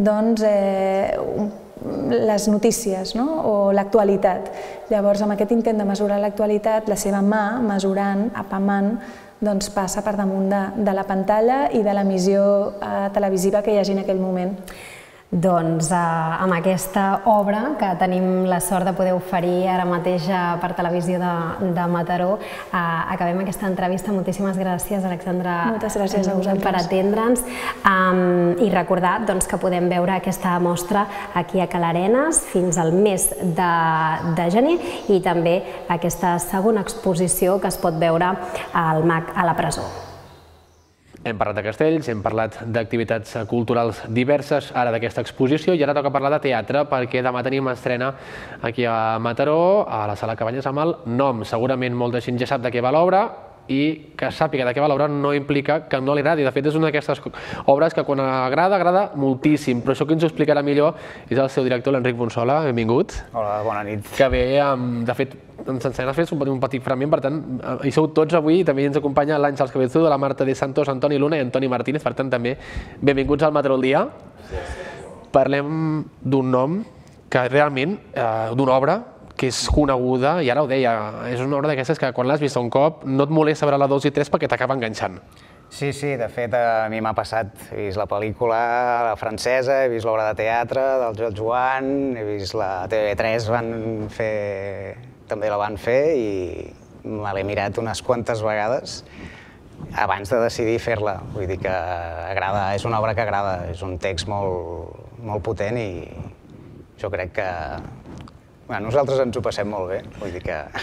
les notícies o l'actualitat. Llavors, amb aquest intent de mesurar l'actualitat, la seva mà, mesurant, apamant, passa per damunt de la pantalla i de l'emissió televisiva que hi hagi en aquell moment. Doncs amb aquesta obra que tenim la sort de poder oferir ara mateix per Televisió de Mataró, acabem aquesta entrevista. Moltíssimes gràcies, Alexandra, per atendre'ns i recordar que podem veure aquesta mostra aquí a Cala Arenes fins al mes de gener i també aquesta segona exposició que es pot veure al M A C a la presó. Hem parlat de castells, hem parlat d'activitats culturals diverses, ara d'aquesta exposició, i ara toca parlar de teatre, perquè demà tenim estrena aquí a Mataró, a la Sala Cabanyes, amb el Nom. Segurament molta gent ja sap de què va l'obra, i que sàpiga de què va l'obra no implica que no li agradi. De fet, és una d'aquestes obres que quan agrada, agrada moltíssim, però això que ens ho explicarà millor és el seu director, l'Enric Bonsola. Benvingut. Hola, bona nit. Que ve, de fet, ens ensenyarà a fer un petit fragment, per tant, hi sou tots avui, i també ens acompanya l'Àngels Cabezudo, la Marta de Santos, Antoni Luna i Antoni Martínez, per tant, també benvinguts al Mataró al dia. Parlem d'un nom que realment, d'una obra que és coneguda, i ara ho deia, és una obra d'aquestes que quan l'has vist un cop no et molesta veure la dos i tres perquè t'acaba enganxant. Sí, sí, de fet a mi m'ha passat. He vist la pel·lícula francesa, he vist l'obra de teatre del Joel Joan, he vist la T V tres, també la van fer i me l'he mirat unes quantes vegades abans de decidir fer-la. Vull dir que agrada, és una obra que agrada, és un text molt potent i jo crec que nosaltres ens ho passem molt bé, vull dir que...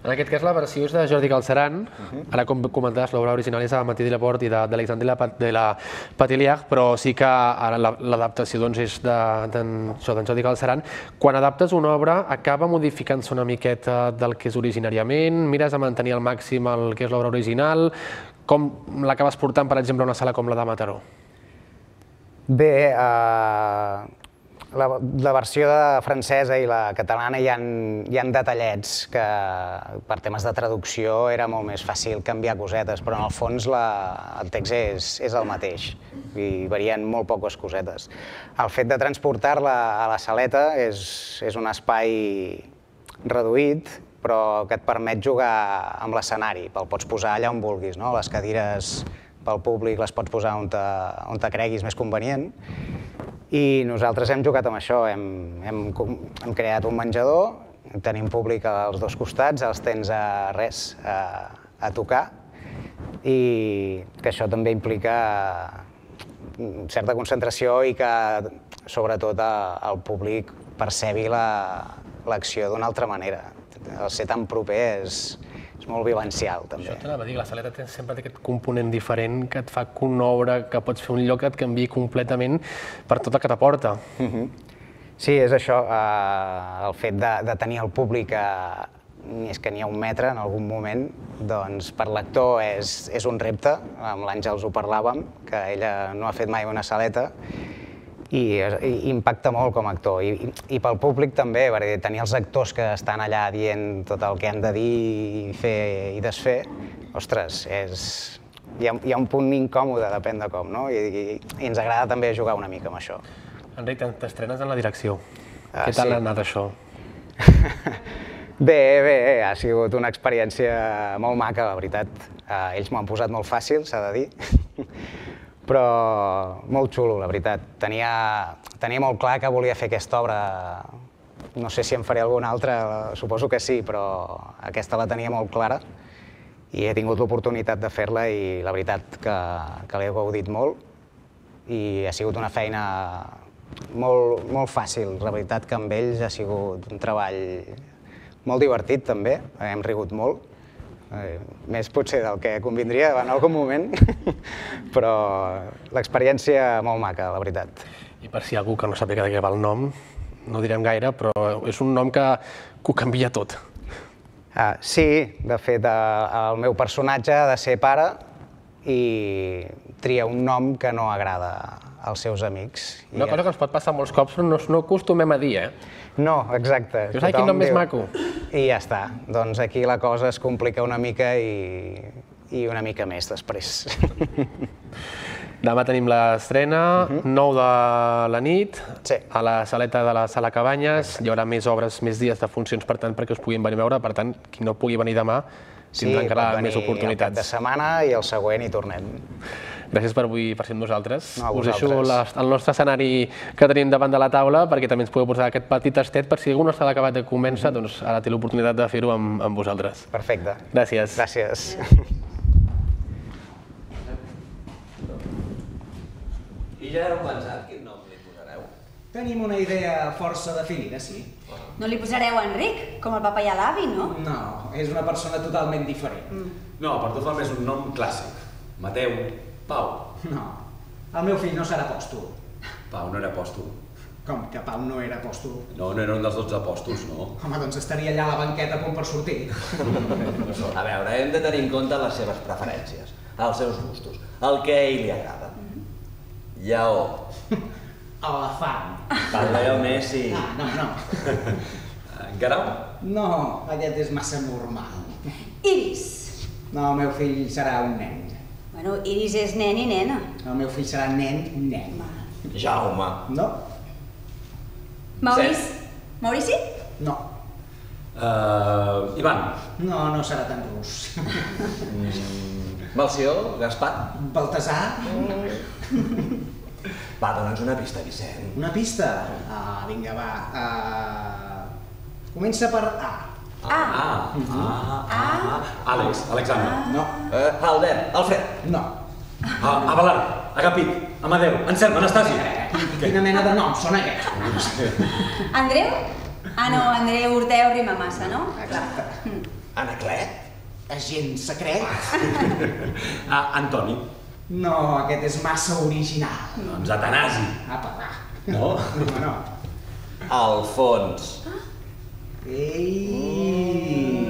En aquest cas la versió és de Jordi Galceran, ara com comentaves l'obra original és de Mathilde Laporte i d'Alexandre de la Patelière, però sí que ara l'adaptació és d'en Jordi Galceran. Quan adaptes una obra acaba modificant-se una miqueta del que és originàriament, mires a mantenir al màxim el que és l'obra original, com l'acabes portant, per exemple, a una sala com la de Mataró? Bé, la versió francesa i la catalana hi ha detallets que per temes de traducció era molt més fàcil canviar cosetes, però en el fons el text és el mateix i varien molt poques cosetes. El fet de transportar-la a la saleta és un espai reduït, però que et permet jugar amb l'escenari. El pots posar allà on vulguis, les cadires pel públic les pots posar on te creguis més convenient. I nosaltres hem jugat amb això, hem creat un menjador, tenim públic als dos costats, els tens a res, a tocar, i que això també implica certa concentració i que, sobretot, el públic percebi l'acció d'una altra manera. El ser tan proper és molt vivencial, també. Això t'anava a dir, la saleta sempre té aquest component diferent que et fa que una obra que pots fer un lloc et canviï completament per tot el que t'aporta. Sí, és això, el fet de tenir el públic és que n'hi ha un metre en algun moment, doncs per l'actor és un repte, amb l'Àngels ho parlàvem, que ella no ha fet mai una saleta, i impacta molt com a actor. I pel públic també, perquè tenir els actors que estan allà dient tot el que han de dir, fer i desfer, ostres, hi ha un punt incòmode, depèn de com, no? I ens agrada també jugar una mica amb això. Enric, t'estrenes en la direcció. Què tal ha anat això? Bé, bé, ha sigut una experiència molt maca, la veritat. Ells m'ho han posat molt fàcil, s'ha de dir. Però molt xulo, la veritat. Tenia molt clar que volia fer aquesta obra. No sé si en faré alguna altra, suposo que sí, però aquesta la tenia molt clara i he tingut l'oportunitat de fer-la i la veritat que l'he gaudit molt i ha sigut una feina molt fàcil. La veritat que amb ells ha sigut un treball molt divertit també, hem rigut molt. Més potser del que convindria en algun moment, però l'experiència molt maca, la veritat. I per si hi ha algú que no sàpiga de què va el nom, no direm gaire, però és un nom que ho canvia tot. Sí, de fet, el meu personatge ha de ser pare i tria un nom que no agrada als seus amics. Una cosa que ens pot passar molts cops, però no acostumem a dir, eh? No, exacte. Dius, ai, quin nom més maco. I ja està. Doncs aquí la cosa es complica una mica i una mica més després. Demà tenim l'estrena, nou de la nit, a la saleta de la Sala Cabanyes. Hi haurà més obres, més dies de funcions, per tant, perquè us puguin venir a veure. Per tant, qui no pugui venir demà tindrà encara més oportunitats. Sí, pot venir el cap de setmana i el següent hi tornem. Gràcies per avui per ser amb nosaltres. Us deixo el nostre escenari que tenim davant de la taula perquè també ens podeu posar aquest petit tastet per si algú no està acabat de convèncer, doncs ara té l'oportunitat de fer-ho amb vosaltres. Perfecte. Gràcies. Gràcies. I ja heu pensat quin nom li posareu? Tenim una idea força definida, sí. No li posareu Enric, com el papa i l'avi, no? No, és una persona totalment diferent. No, per tu fa més un nom clàssic. Mateu, Pau. No, el meu fill no serà apòstol. Pau no era apòstol. Com que Pau no era apòstol? No, no era un dels dotze apòstols, no. Home, doncs estaria allà a la banqueta a punt per sortir. A veure, hem de tenir en compte les seves preferències, els seus gustos, el que a ell li agrada. Lleó. Elefant. Val, Leo Messi. Ah, no, no. Guerau? No, aquest és massa normal. Iris. No, el meu fill serà un nen. Bueno, Iris és nen i nena. El meu fill serà nen, nen. Jaume. No. Maurici? Maurici? No. Uh, Ivan. No, no serà tan rus. Balció? Gaspar? Baltasar? Va, dona'ns una pista, Vicent. Una pista? Ah, vinga, va. Uh, comença per A. A. Ah, ah, ah. Àlex, Alexandre. No. Uh, Albert, Alfred. No. Uh, Abelard, Agapit, Amadeu, Anselm, Anastasi. Quina mena de noms són aquests? Andreu? Ah, no, Andreu Orteu rima massa, no? Exacte. Anaclet? Agent secret? Ah, Antoni. No, aquest és massa original. Doncs Atanasi. Apa, va. No? No, no. Alfons. Ei!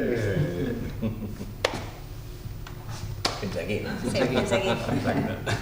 Fins aquí. Sí, fins aquí. Exacte.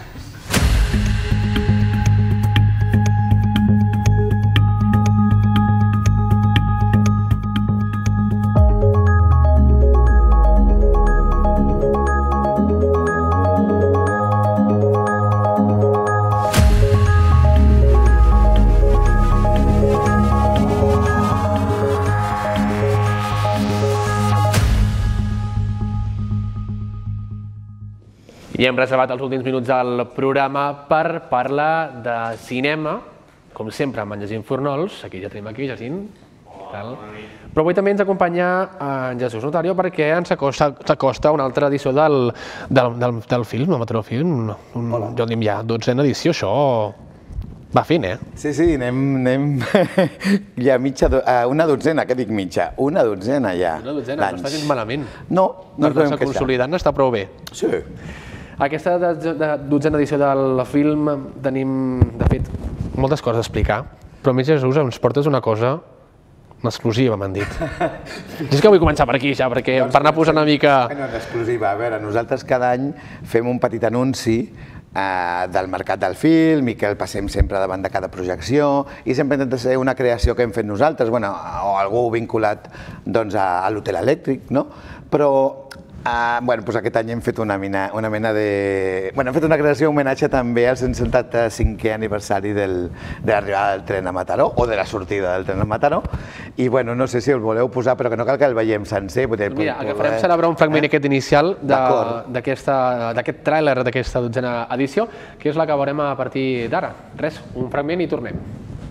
I hem reservat els últims minuts del programa per parlar de cinema, com sempre amb en Jacint Fornols, aquí ja tenim aquí, Jacint. Però avui també ens acompanya en Jesús Notario perquè ens s'acosta una altra edició del, del, del, del film, del Mataró Film. Un, jo dic ja, dotzena edició, això va fent, eh? Sí, sí, anem, anem ja mitja, una dotzena, què dic mitja? Una dotzena ja. Una dotzena, no està gens malament. No, no ens podem queixar. Consolidant està prou bé. Sí. Aquesta dotzena edició del film tenim, de fet, moltes coses a explicar, però a mi, Jesús, ens portes una cosa, una exclusiva, m'han dit. És que vull començar per aquí ja, perquè per anar posant una mica... Bueno, l'exclusiva, a veure, nosaltres cada any fem un petit anunci del mercat del film i que el passem sempre davant de cada projecció i sempre intenta ser una creació que hem fet nosaltres, bueno, o algú vinculat doncs, a l'Hotel Elèctric, no? Però Uh, bueno, doncs aquest any hem fet una mena, una mena de... Bueno, hem fet una creació homenatge també al cent setanta-cinquè aniversari del, de l'arribada del tren a Mataró, o de la sortida del tren a Mataró, i bueno, no sé si el voleu posar, però que no cal que el veiem sencer. Mira, el que farem serà veure un fragment aquest inicial d'aquest tràiler d'aquesta dotzena edició, que és la que veurem a partir d'ara. Res, un fragment i tornem.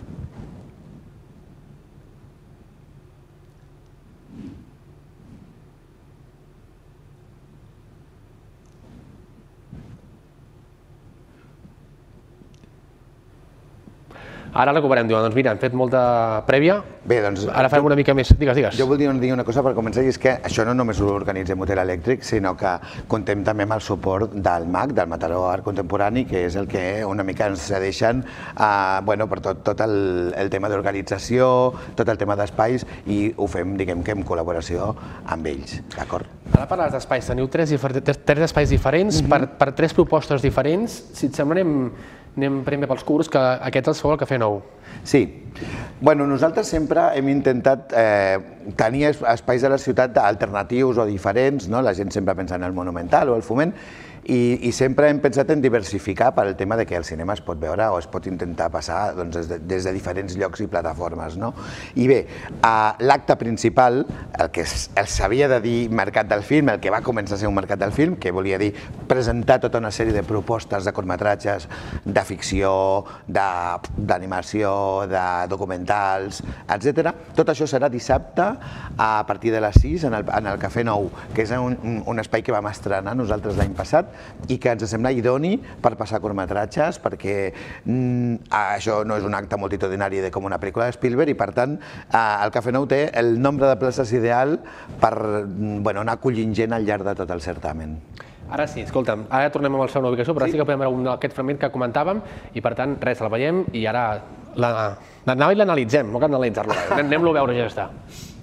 Ara recuperem, diuen, doncs mira, hem fet molta prèvia, bé, doncs, ara farem una mica més, digues, digues. Jo volia dir una cosa per començar, i és que això no només ho organitzem Hotel Elèctric, sinó que contem també amb el suport del M A C, del Mataró Art Contemporani, que és el que una mica ens cedeixen uh, bueno, per tot, tot el, el tema d'organització, tot el tema d'espais, i ho fem, diguem que en col·laboració amb ells, d'acord? Ara parles d'espais, teniu tres, tres espais diferents, mm-hmm. per, per tres propostes diferents. Si et sembla, anem, anem primer pels curts, que aquest és el Cafè Nou. Sí. Bueno, nosaltres sempre hem intentat eh, tenir espais a la ciutat alternatius o diferents, no? La gent sempre pensa en el Monumental o el Foment, i, i sempre hem pensat en diversificar pel tema de que el cinema es pot veure o es pot intentar passar doncs, des, de, des de diferents llocs i plataformes, no? I bé, eh, l'acte principal, el que s'havia de dir Mercat del Film, el que va començar a ser un Mercat del Film, que volia dir presentar tota una sèrie de propostes de curtmetratges, de ficció, d'animació, de documentals, etcètera. Tot això serà dissabte a partir de les sis en el, en el Cafè Nou, que és un, un espai que vam estrenar nosaltres l'any passat i que ens sembla idoni per passar curtmetratges, perquè mm, això no és un acte multitudinari de com una pel·lícula de Spielberg, i per tant eh, el Cafè Nou té el nombre de places ideal per bueno, anar acollint gent al llarg de tot el certamen. Ara sí, escolta'm, ara tornem amb el segona ubicació, però sí, ara sí que podem veure aquest fragment que comentàvem, i per tant, res, el veiem i ara l'anava i l'analitzem, no cal analitzar-lo, anem-lo a veure i ja està.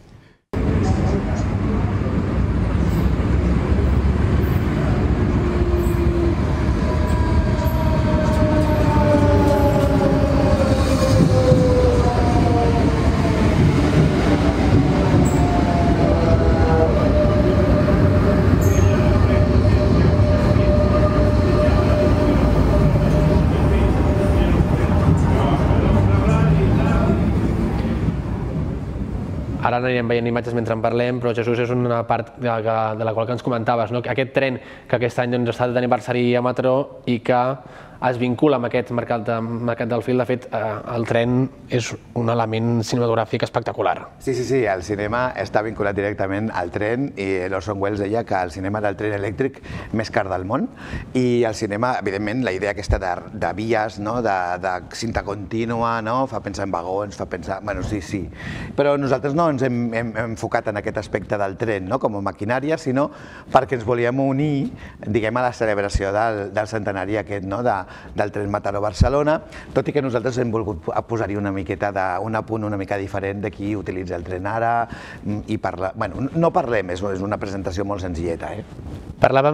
Ara anirem veient imatges mentre en parlem, però Jesús és una part de la, de la qual que ens comentaves, no? Aquest tren que aquest any doncs, està d'aniversari a Mataró i que es vincula amb aquest mercat del film. De fet, el tren és un element cinematogràfic espectacular. Sí, sí, sí, el cinema està vinculat directament al tren i l'Orson Welles deia que el cinema era el tren elèctric més car del món i el cinema, evidentment, la idea aquesta de vies, de cinta contínua, fa pensar en vagons, fa pensar... Bueno, sí, sí. Però nosaltres no ens hem enfocat en aquest aspecte del tren com a maquinària, sinó perquè ens volíem unir, diguem, a la celebració del centenari aquest del tren Mataró-Barcelona, tot i que nosaltres hem volgut posar-hi una miqueta d'un apunt una mica diferent de qui utilitza el tren ara i parlar... Bueno, no parlem, és una presentació molt senzilleta. Parlàvem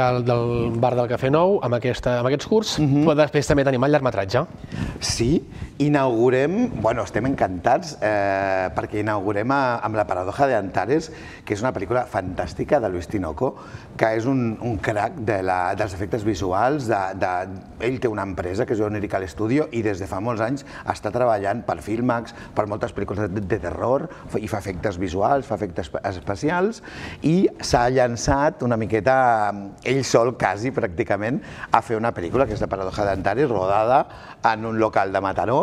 del bar del Cafè Nou amb aquests curts, però després també tenim el llargmetratge. Sí, inaugurem, bueno, estem encantats perquè inaugurem amb La paradoja de Antares, que és una pel·lícula fantàstica de Luis Tinoco, que és un crac dels efectes visuals. Ell té una empresa que es diu Onirical Studio i des de fa molts anys està treballant per Filmax, per moltes pel·lícules de terror, i fa efectes visuals, fa efectes especials, i s'ha llançat una miqueta ell sol, quasi, pràcticament, a fer una pel·lícula, que és La paradoja de Antares, rodada en un local de Mataró.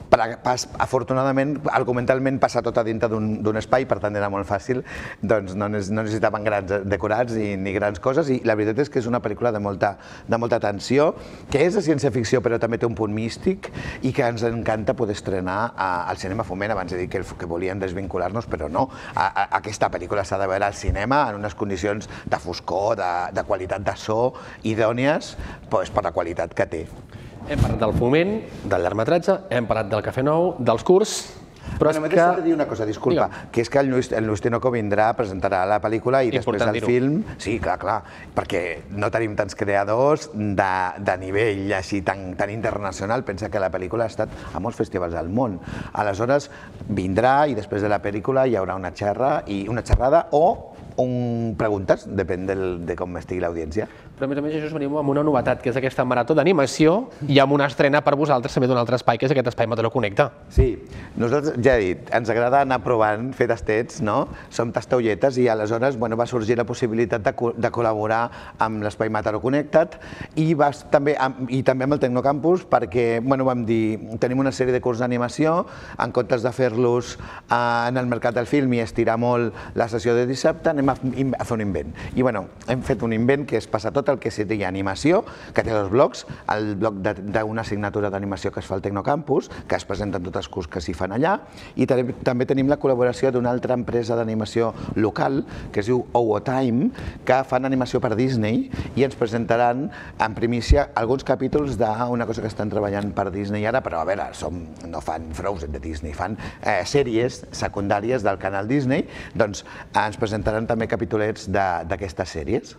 Afortunadament, argumentalment passa tot a dintre d'un espai, per tant era molt fàcil, doncs no necessitaven grans decorats ni grans coses, i la veritat és que és una pel·lícula de molta tensió, que és de ciència-ficció però també té un punt místic i que ens encanta poder estrenar al Cinema Foment. Abans he dit que volíem desvincular-nos, però no. Aquesta pel·lícula s'ha de veure al cinema en unes condicions de foscor, de qualitat de so idònies per la qualitat que té. Hem parlat del Foment, del llargmetratge, hem parlat del Cafè Nou, dels curts, però és que... M'he de dir una cosa, disculpa, que és que el Luis Tinoco vindrà, presentarà la pel·lícula i després el film... Sí, clar, clar, perquè no tenim tants creadors de nivell així tan internacional. Pensa que la pel·lícula ha estat a molts festivals del món. Aleshores, vindrà i després de la pel·lícula hi haurà una xerrada o preguntes, depèn de com estigui l'audiència. Però a més a més just venim amb una novetat, que és aquesta marató d'animació i amb una estrena per vosaltres també d'un altre espai, que és aquest espai Mataró Connecta. Sí, nosaltres, ja he dit, ens agrada anar provant, fer tastets, no? Som tastaulletes i aleshores va sorgir la possibilitat de col·laborar amb l'espai Mataró Connectat i també amb el Tecnocampus perquè vam dir, tenim una sèrie de curs d'animació, en comptes de fer-los en el mercat del film i estirar molt la sessió de dissabte, anem a fer un invent. I hem fet un invent que és passar tot el que seria animació, que té dos blocs, el bloc d'una assignatura d'animació que es fa al Tecnocampus, que es presenten tots els curs que s'hi fan allà, i també tenim la col·laboració d'una altra empresa d'animació local, que es diu Owotime, que fan animació per Disney i ens presentaran en primícia alguns capítols d'una cosa que estan treballant per Disney ara, però a veure, no fan Frozen de Disney, fan sèries secundàries del canal Disney, doncs ens presentaran també capítolets d'aquestes sèries.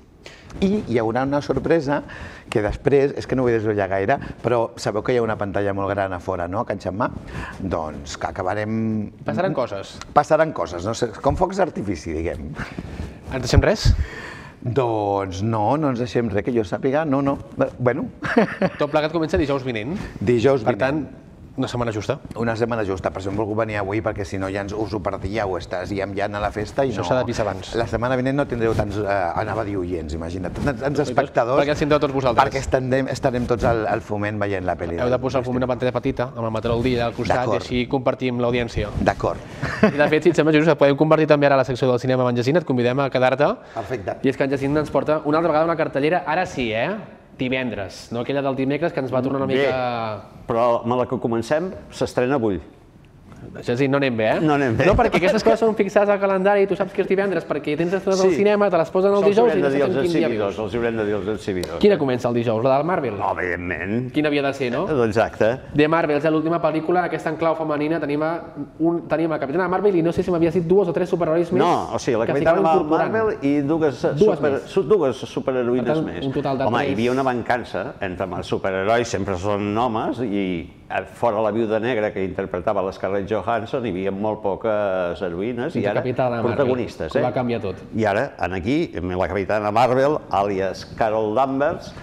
I hi haurà una sorpresa que després, és que no vull desvetllar gaire, però sabeu que hi ha una pantalla molt gran a fora, no?, a Can Xammà? Doncs que acabarem... Passaran coses. Passaran coses, com focs d'artifici, diguem. Ens deixem res? Doncs no, no ens deixem res, que jo sàpiga, no, no. Bueno... Tot plegat comença dijous vinent. Dijous vinent. Per tant, una setmana justa. Una setmana justa, per això hem volgut venir avui, perquè si no ja us ho perdíeu, estàsíem ja a la festa i no... Això s'ha d'avisar abans. La setmana vinent no tindreu tants, anava a dir oients, imagina't, tants espectadors... Perquè ens tindreu tots vosaltres. Perquè estarem tots al Foment veient la pel·li. Heu de posar al Foment una pantalla petita, amb el Mataró al dia al costat, i així compartim l'audiència. D'acord. I de fet, si et sembla, Jesús, podem compartir també ara la secció del cinema amb en Jacint, et convidem a quedar-te. Perfecte. I és que en Jacint ens porta una altra vegada una cartellera, ara sí, eh? Divendres, no aquella del dimecres que ens va tornar una mica... Bé, però amb la que comencem s'estrena avui. Jacint, no anem bé, eh? No anem bé. No, perquè aquestes coses són fixades al calendari i tu saps que és divendres, perquè tens estrenes al cinema, te les posen el dijous i no saps quin dia vius. Els haurem de dir els exhibidors. Quina comença el dijous? La del Marvel? No, evidentment. Quina havia de ser, no? Exacte. De Marvel, és l'última pel·lícula, aquesta enclau femenina, tenim a Capitana Marvel i no sé si m'havia dit dues o tres superherois més. No, o sigui, la Capitana Marvel i dues superheroïnes més. Home, hi havia una mancança entre els superherois, sempre són homes, i fora la Viuda Negra que interpretava l'Scarlett Johansson hi havia molt poques heroïnes i ara protagonistes. Ho va canviar tot. I ara, aquí, la Capitana Marvel, àlies Carol Danvers,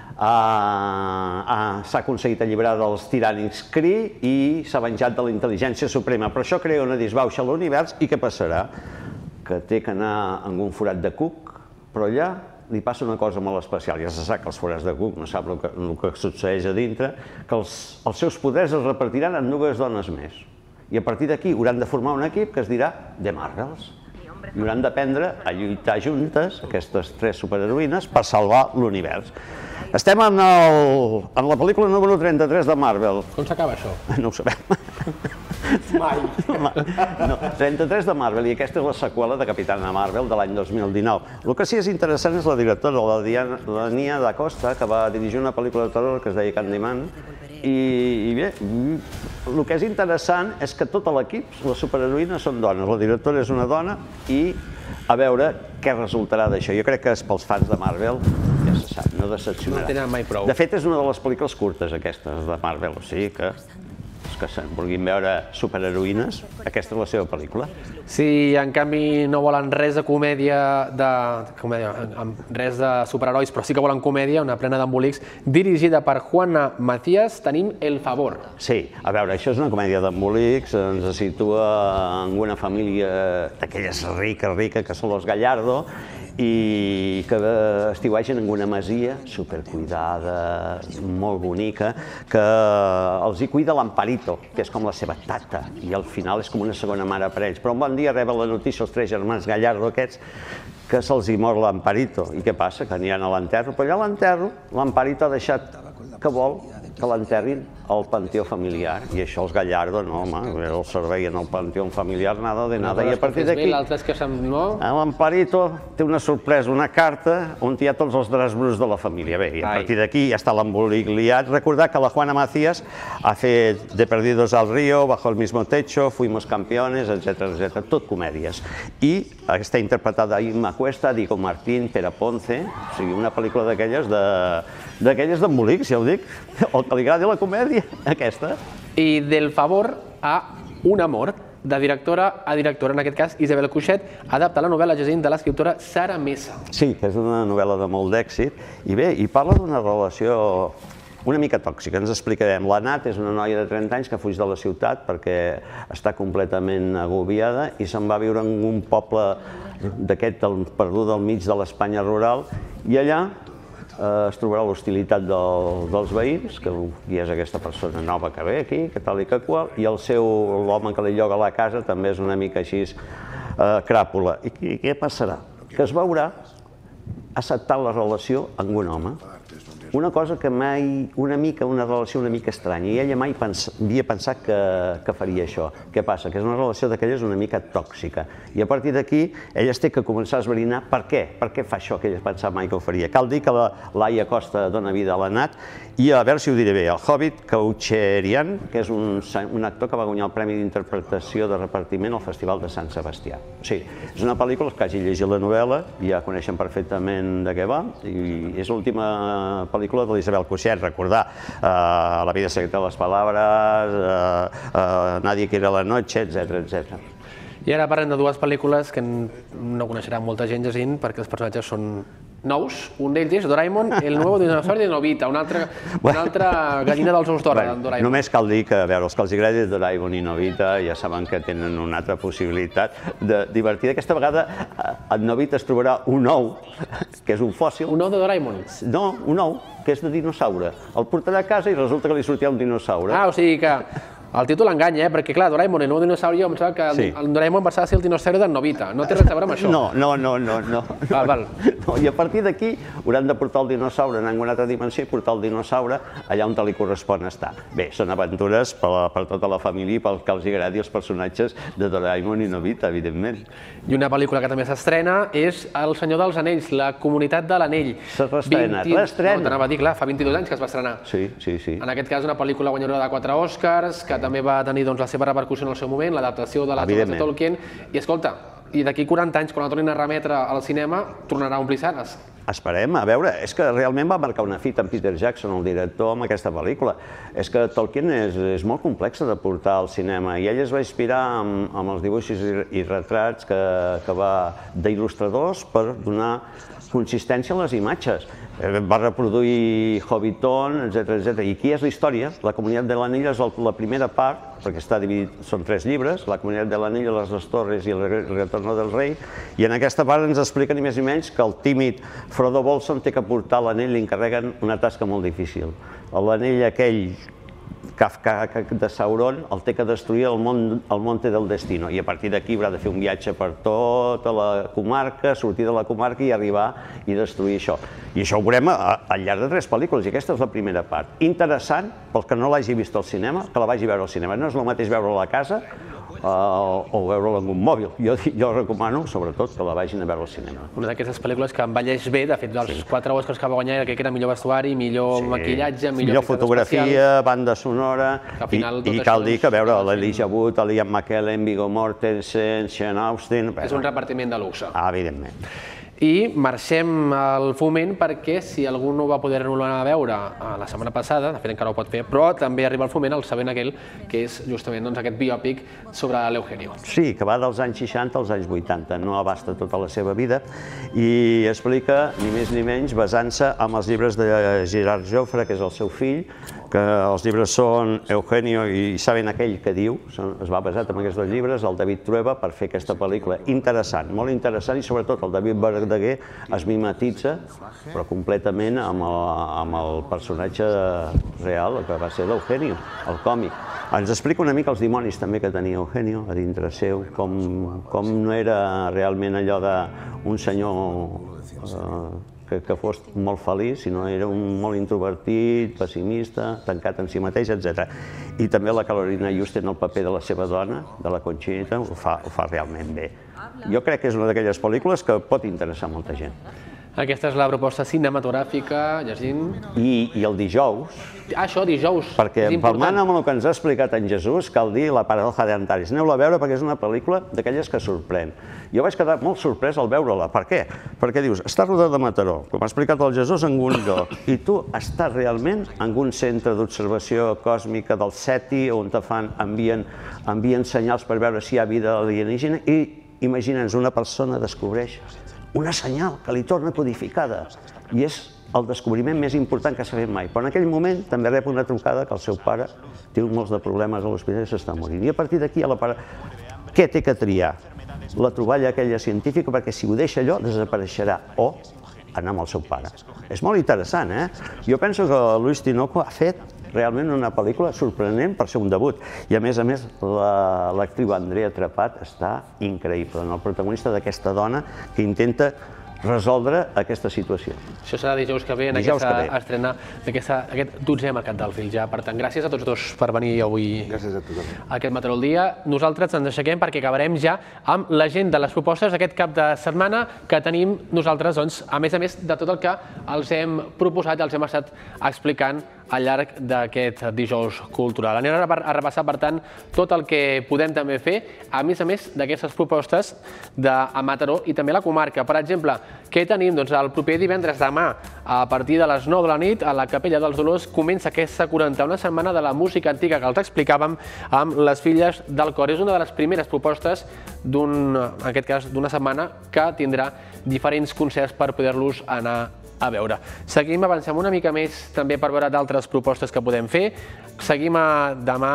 s'ha aconseguit alliberar dels tirànics Kree i s'ha venjat de la intel·ligència suprema. Però això crea una disbauxa a l'univers i què passarà? Que té que anar en un forat de cuc, però allà li passa una cosa molt especial, ja se sap que els forats de Cook no sap el que, el que succeeix a dintre, que els, els seus poders es repartiran en dues dones més. I a partir d'aquí hauran de formar un equip que es dirà The Marvels. I hauran d'aprendre a lluitar juntes, aquestes tres superheroïnes, per salvar l'univers. Estem en, el, en la pel·lícula número trenta-tres de Marvel. Com s'acaba això? No ho sabem. Mai. No, trenta-tres de Marvel, i aquesta és la seqüela de Capitana Marvel de l'any dos mil dinou. El que sí és interessant és la directora, la Diana, la Nia da Costa, que va dirigir una pel·lícula de terror que es deia Candyman, i, i bé, el que és interessant és que tot l'equip, les superheroïnes són dones, la directora és una dona, i a veure què resultarà d'això. Jo crec que és pels fans de Marvel, ja se sap, no decepcionarà. No tenen mai prou. De fet, és una de les pel·lícules curtes, aquestes, de Marvel, o sigui que els que vulguin veure superheroïnes, aquesta és la seva pel·lícula. Si en canvi no volen res de comèdia, de, comèdia res de superherois, però sí que volen comèdia, una plena d'embolics, dirigida per Juana Macías, tenim El Favor. Sí, a veure, això és una comèdia d'embolics, ens situa en una família d'aquelles rica, rica, que són los Gallardo, i que estiuegen en una masia supercuidada, molt bonica, que els hi cuida l'Amparito, que és com la seva tata, i al final és com una segona mare per ells. Però un bon dia reben la notícia els tres germans Gallardo aquests que se'ls hi mor l'Amparito. I què passa? Que aniran a l'enterro, però allà a l'enterro l'Amparito ha deixat que vol que l'enterrin al panteó familiar, i això els Gallardo, no, home, el servei en el panteó familiar, nada de nada, i a partir d'aquí... L'altre és que se'm... L'Amparito té una sorpresa, una carta, on hi ha tots els draps bruts de la família. Bé, i a partir d'aquí ja està l'embolic liat. Recordar que la Juana Macías ha fet De Perdidos al Río, Bajo el mismo techo, Fuimos campeones, etcètera, etcètera, tot comèdies. I està interpretada Imma Cuesta, Diego Martín, Pere Ponce, o sigui, una pel·lícula d'aquelles de... d'aquelles d'embolics, ja ho dic, el que li agradi la comèdia, aquesta. I Del Favor a Un amor, de directora a directora, en aquest cas Isabel Cuixet, adapta la novel·la Jacint de l'escriptora Sara Mesa. Sí, que és una novel·la de molt d'èxit, i bé, i parla d'una relació una mica tòxica, ens explicarem. La Nat és una noia de trenta anys que fuig de la ciutat perquè està completament agobiada i se'n va viure en un poble d'aquest perdut al mig de l'Espanya rural, i allà es trobarà l'hostilitat dels veïns, que és aquesta persona nova que ve aquí, que tal i que qual, i el seu, l'home que li lloga la casa també és una mica així cràpula. I què passarà? Que es veurà acceptar la relació amb un home. Una cosa que mai, una mica, una relació una mica estranya, i ella mai havia pensat que faria això. Què passa? Que és una relació d'aquelles una mica tòxica. I a partir d'aquí, ella es té que començar a esbrinar per què, per què fa això que ella pensava mai que ho faria. Cal dir que la Laia Costa dona vida a la Nat, i a veure si ho diré bé, el Hobbit Koucherian, que és un actor que va guanyar el Premi d'Interpretació de Repartiment al Festival de Sant Sebastià. O sigui, és una pel·lícula, els que hagi llegit la novel·la ja coneixen perfectament de què va, i és l'última pel·lícula de l'Isabel Cuixet, recordar La vida secreta de les palabras, Nadie quiere la noche, etcètera, etcètera. I ara parlem de dues pel·lícules que no coneixerà molta gent, Jacint, perquè els personatges són nous. Un d'ells és Doraemon, el nuevo dinosaurio de Novita, una altra gallina dels ous d'or, Doraemon. Només cal dir que, a veure, els que els agradi Doraemon i Novita ja saben que tenen una altra possibilitat de divertida. Aquesta vegada en Novita es trobarà un ou, que és un fòssil. Un ou de Doraemon? No, un ou, que és de dinosaure. El portarà a casa i resulta que li sortirà un dinosaure. Ah, o sigui que el títol enganya, perquè clar, Doraemon, el nou dinosaure, jo em sembla que el Doraemon va ser el dinosaure d'en Novita. No té res a veure amb això. No, no, no, no. Val, val. I a partir d'aquí hauran de portar el dinosaure, anar a una altra dimensió i portar el dinosaure allà on li correspon estar. Bé, són aventures per tota la família i pel que els agradi els personatges de Doraemon i Novita, evidentment. I una pel·lícula que també s'estrena és El Senyor dels Anells, La Comunitat de l'Anell. S'ha reestrenat, reestrena. No, t'anava a dir, clar, fa vint-i-dos anys que es va estrenar. Sí, sí, sí. En aquest cas, una pel·lícula guanyadora de quatre Oscars, que també va tenir la seva repercussió en el seu moment, l'adaptació de les obres de Tolkien, i escolta, i d'aquí quaranta anys, quan la tornin a remetre al cinema, tornarà a omplir sales. Esperem, a veure, és que realment va marcar una fita en Peter Jackson, el director, amb aquesta pel·lícula. És que Tolkien és molt complex de portar al cinema, i ell es va inspirar amb els dibuixos i retrats que va d'il·lustradors per donar consistència a les imatges. Va reproduir Hobbiton, etcètera, etcètera. I aquí és la història. La Comunitat de l'Anell és la primera part, perquè està dividit, són tres llibres, La Comunitat de l'Anell, Les dos Torres i El Retorno del Rei, i en aquesta part ens explica ni més ni menys que el tímid Frodo Bolsón té que portar l'anell, li encarreguen una tasca molt difícil. L'anell aquell Kafka de Sauron el té que destruir al Monte del Destino, i a partir d'aquí haurà de fer un viatge per tota la comarca, sortir de la comarca i arribar i destruir això. I això ho veurem al llarg de tres pel·lícules, i aquesta és la primera part. Interessant, pel que no l'hagi vist al cinema, que la vagi veure al cinema. No és el mateix veure-la a la casa o veure-la en un mòbil. Jo recomano, sobretot, que la vagin a veure al cinema. Una d'aquestes pel·lícules que envelleix bé, de fet, dels quatre Oscars que va guanyar, crec que era millor vestuari, millor maquillatge, millor fotografia, banda sonora, i cal dir que veure l'Elijah Wood, l'Ian McKellen, Viggo Mortensen, Sean Austin... És un repartiment de luxe. Evidentment. I marxem al Foment perquè si algú no va poder-ho anar a veure la setmana passada, de fet encara ho pot fer, però també arriba al Foment el Sabent aquell, que és justament aquest biòpic sobre l'Eugenio. Sí, que va dels anys seixanta als anys vuitanta, no abasta tota la seva vida, i explica, ni més ni menys, basant-se en els llibres de Gerard Jofre, que és el seu fill, que els llibres són Eugenio i Saben aquell que diu, es va basat en aquests dos llibres, el David Trueba, per fer aquesta pel·lícula interessant, molt interessant, i sobretot el David Verdaguer es mimetitza, però completament amb el personatge real, que va ser l'Eugenio, el còmic. Ens explica una mica els dimonis també que tenia Eugenio a dintre seu, com no era realment allò d'un senyor que fos molt feliç, sinó era un molt introvertit, pessimista, tancat en si mateix, etcètera. I també la Carolina Just en el paper de la seva dona, de la Conxita, ho fa realment bé. Jo crec que és una d'aquelles pel·lícules que pot interessar molta gent. Aquesta és la proposta cinematogràfica, llegint... I el dijous... Ah, això, dijous. Perquè empalmant amb el que ens ha explicat en Jesús, cal dir La paradoja de Antares. Aneu-la a veure perquè és una pel·lícula d'aquelles que sorprèn. Jo vaig quedar molt sorprès al veure-la. Per què? Perquè dius, està rodada a Mataró, com ha explicat el Jesús, en un lloc, i tu estàs realment en un centre d'observació còsmica del SETI, on te fan, envien senyals per veure si hi ha vida alienígena, i imagina'ns, una persona descobreix una senyal que li torna codificada, i és el descobriment més important que s'ha fet mai. Però en aquell moment també rep una trucada que el seu pare té molts de problemes a l'hospital i s'està morint. I a partir d'aquí, què té que triar? La troballa aquella científica, perquè si ho deixa allò desapareixerà, o anar amb el seu pare. És molt interessant, eh? Jo penso que Luis Tinoco ha fet realment una pel·lícula sorprenent per ser un debut. I a més a més, l'actriu Andrea Trepat està increïble, el protagonista d'aquesta dona que intenta resoldre aquesta situació. Això serà dijous que ve en aquesta estrena d'aquest dotzè Mercat del Film ja. Per tant, gràcies a tots dos per venir avui a aquest Mataró al dia. Nosaltres ens aixequem perquè acabarem ja amb la gent de les propostes d'aquest cap de setmana que tenim nosaltres, a més a més de tot el que els hem proposat i els hem estat explicant al llarg d'aquest dijous cultural. Anem a repassar, per tant, tot el que podem també fer, a més a més d'aquestes propostes a Mataró i també a la comarca. Per exemple, què tenim? Doncs el proper divendres demà, a partir de les nou de la nit, a la Capella dels Dolors, comença aquesta quaranta-una setmana de la música antiga que els explicàvem amb les Filles del Cor. És una de les primeres propostes, en aquest cas, d'una setmana que tindrà diferents concerts per poder-los anar a veure. Seguim avançant una mica més també per veure d'altres propostes que podem fer. Seguim demà,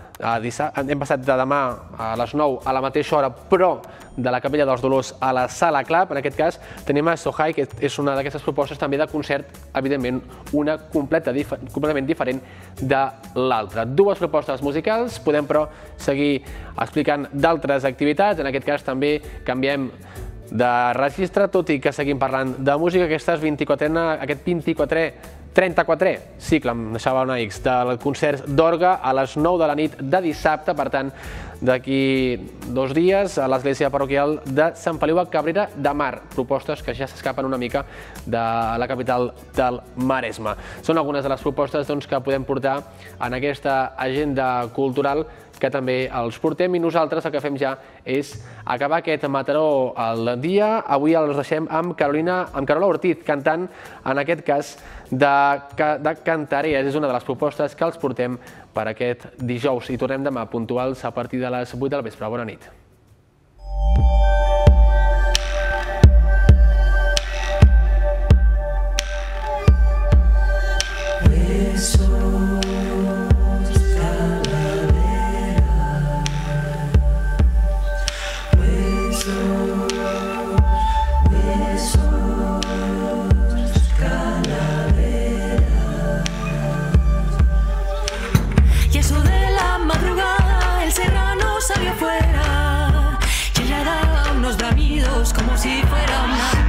hem passat de demà a les nou a la mateixa hora, però de la Capella dels Dolors a la Sala Club. En aquest cas tenim a Sohai, que és una d'aquestes propostes també de concert, evidentment una completament diferent de l'altra. Dues propostes musicals, podem però seguir explicant d'altres activitats. En aquest cas també canviem de registre, tot i que seguim parlant de música. Aquest vint-i-quatrè trenta-quatrè cicle, em deixava una X, del concert d'orgue a les nou de la nit de dissabte, per tant, d'aquí dos dies a l'església parroquial de Sant Feliu a Cabrera de Mar. Propostes que ja s'escapen una mica de la capital del Maresme. Són algunes de les propostes que podem portar en aquesta agenda cultural que també els portem, i nosaltres el que fem ja és acabar aquest Mataró al dia. Avui els deixem amb Carola Ortiz, cantant, en aquest cas, de Cantarees. És una de les propostes que els portem per aquest dijous, i tornem demà puntuals a partir de les vuit del vespre. Bona nit. como si fuera una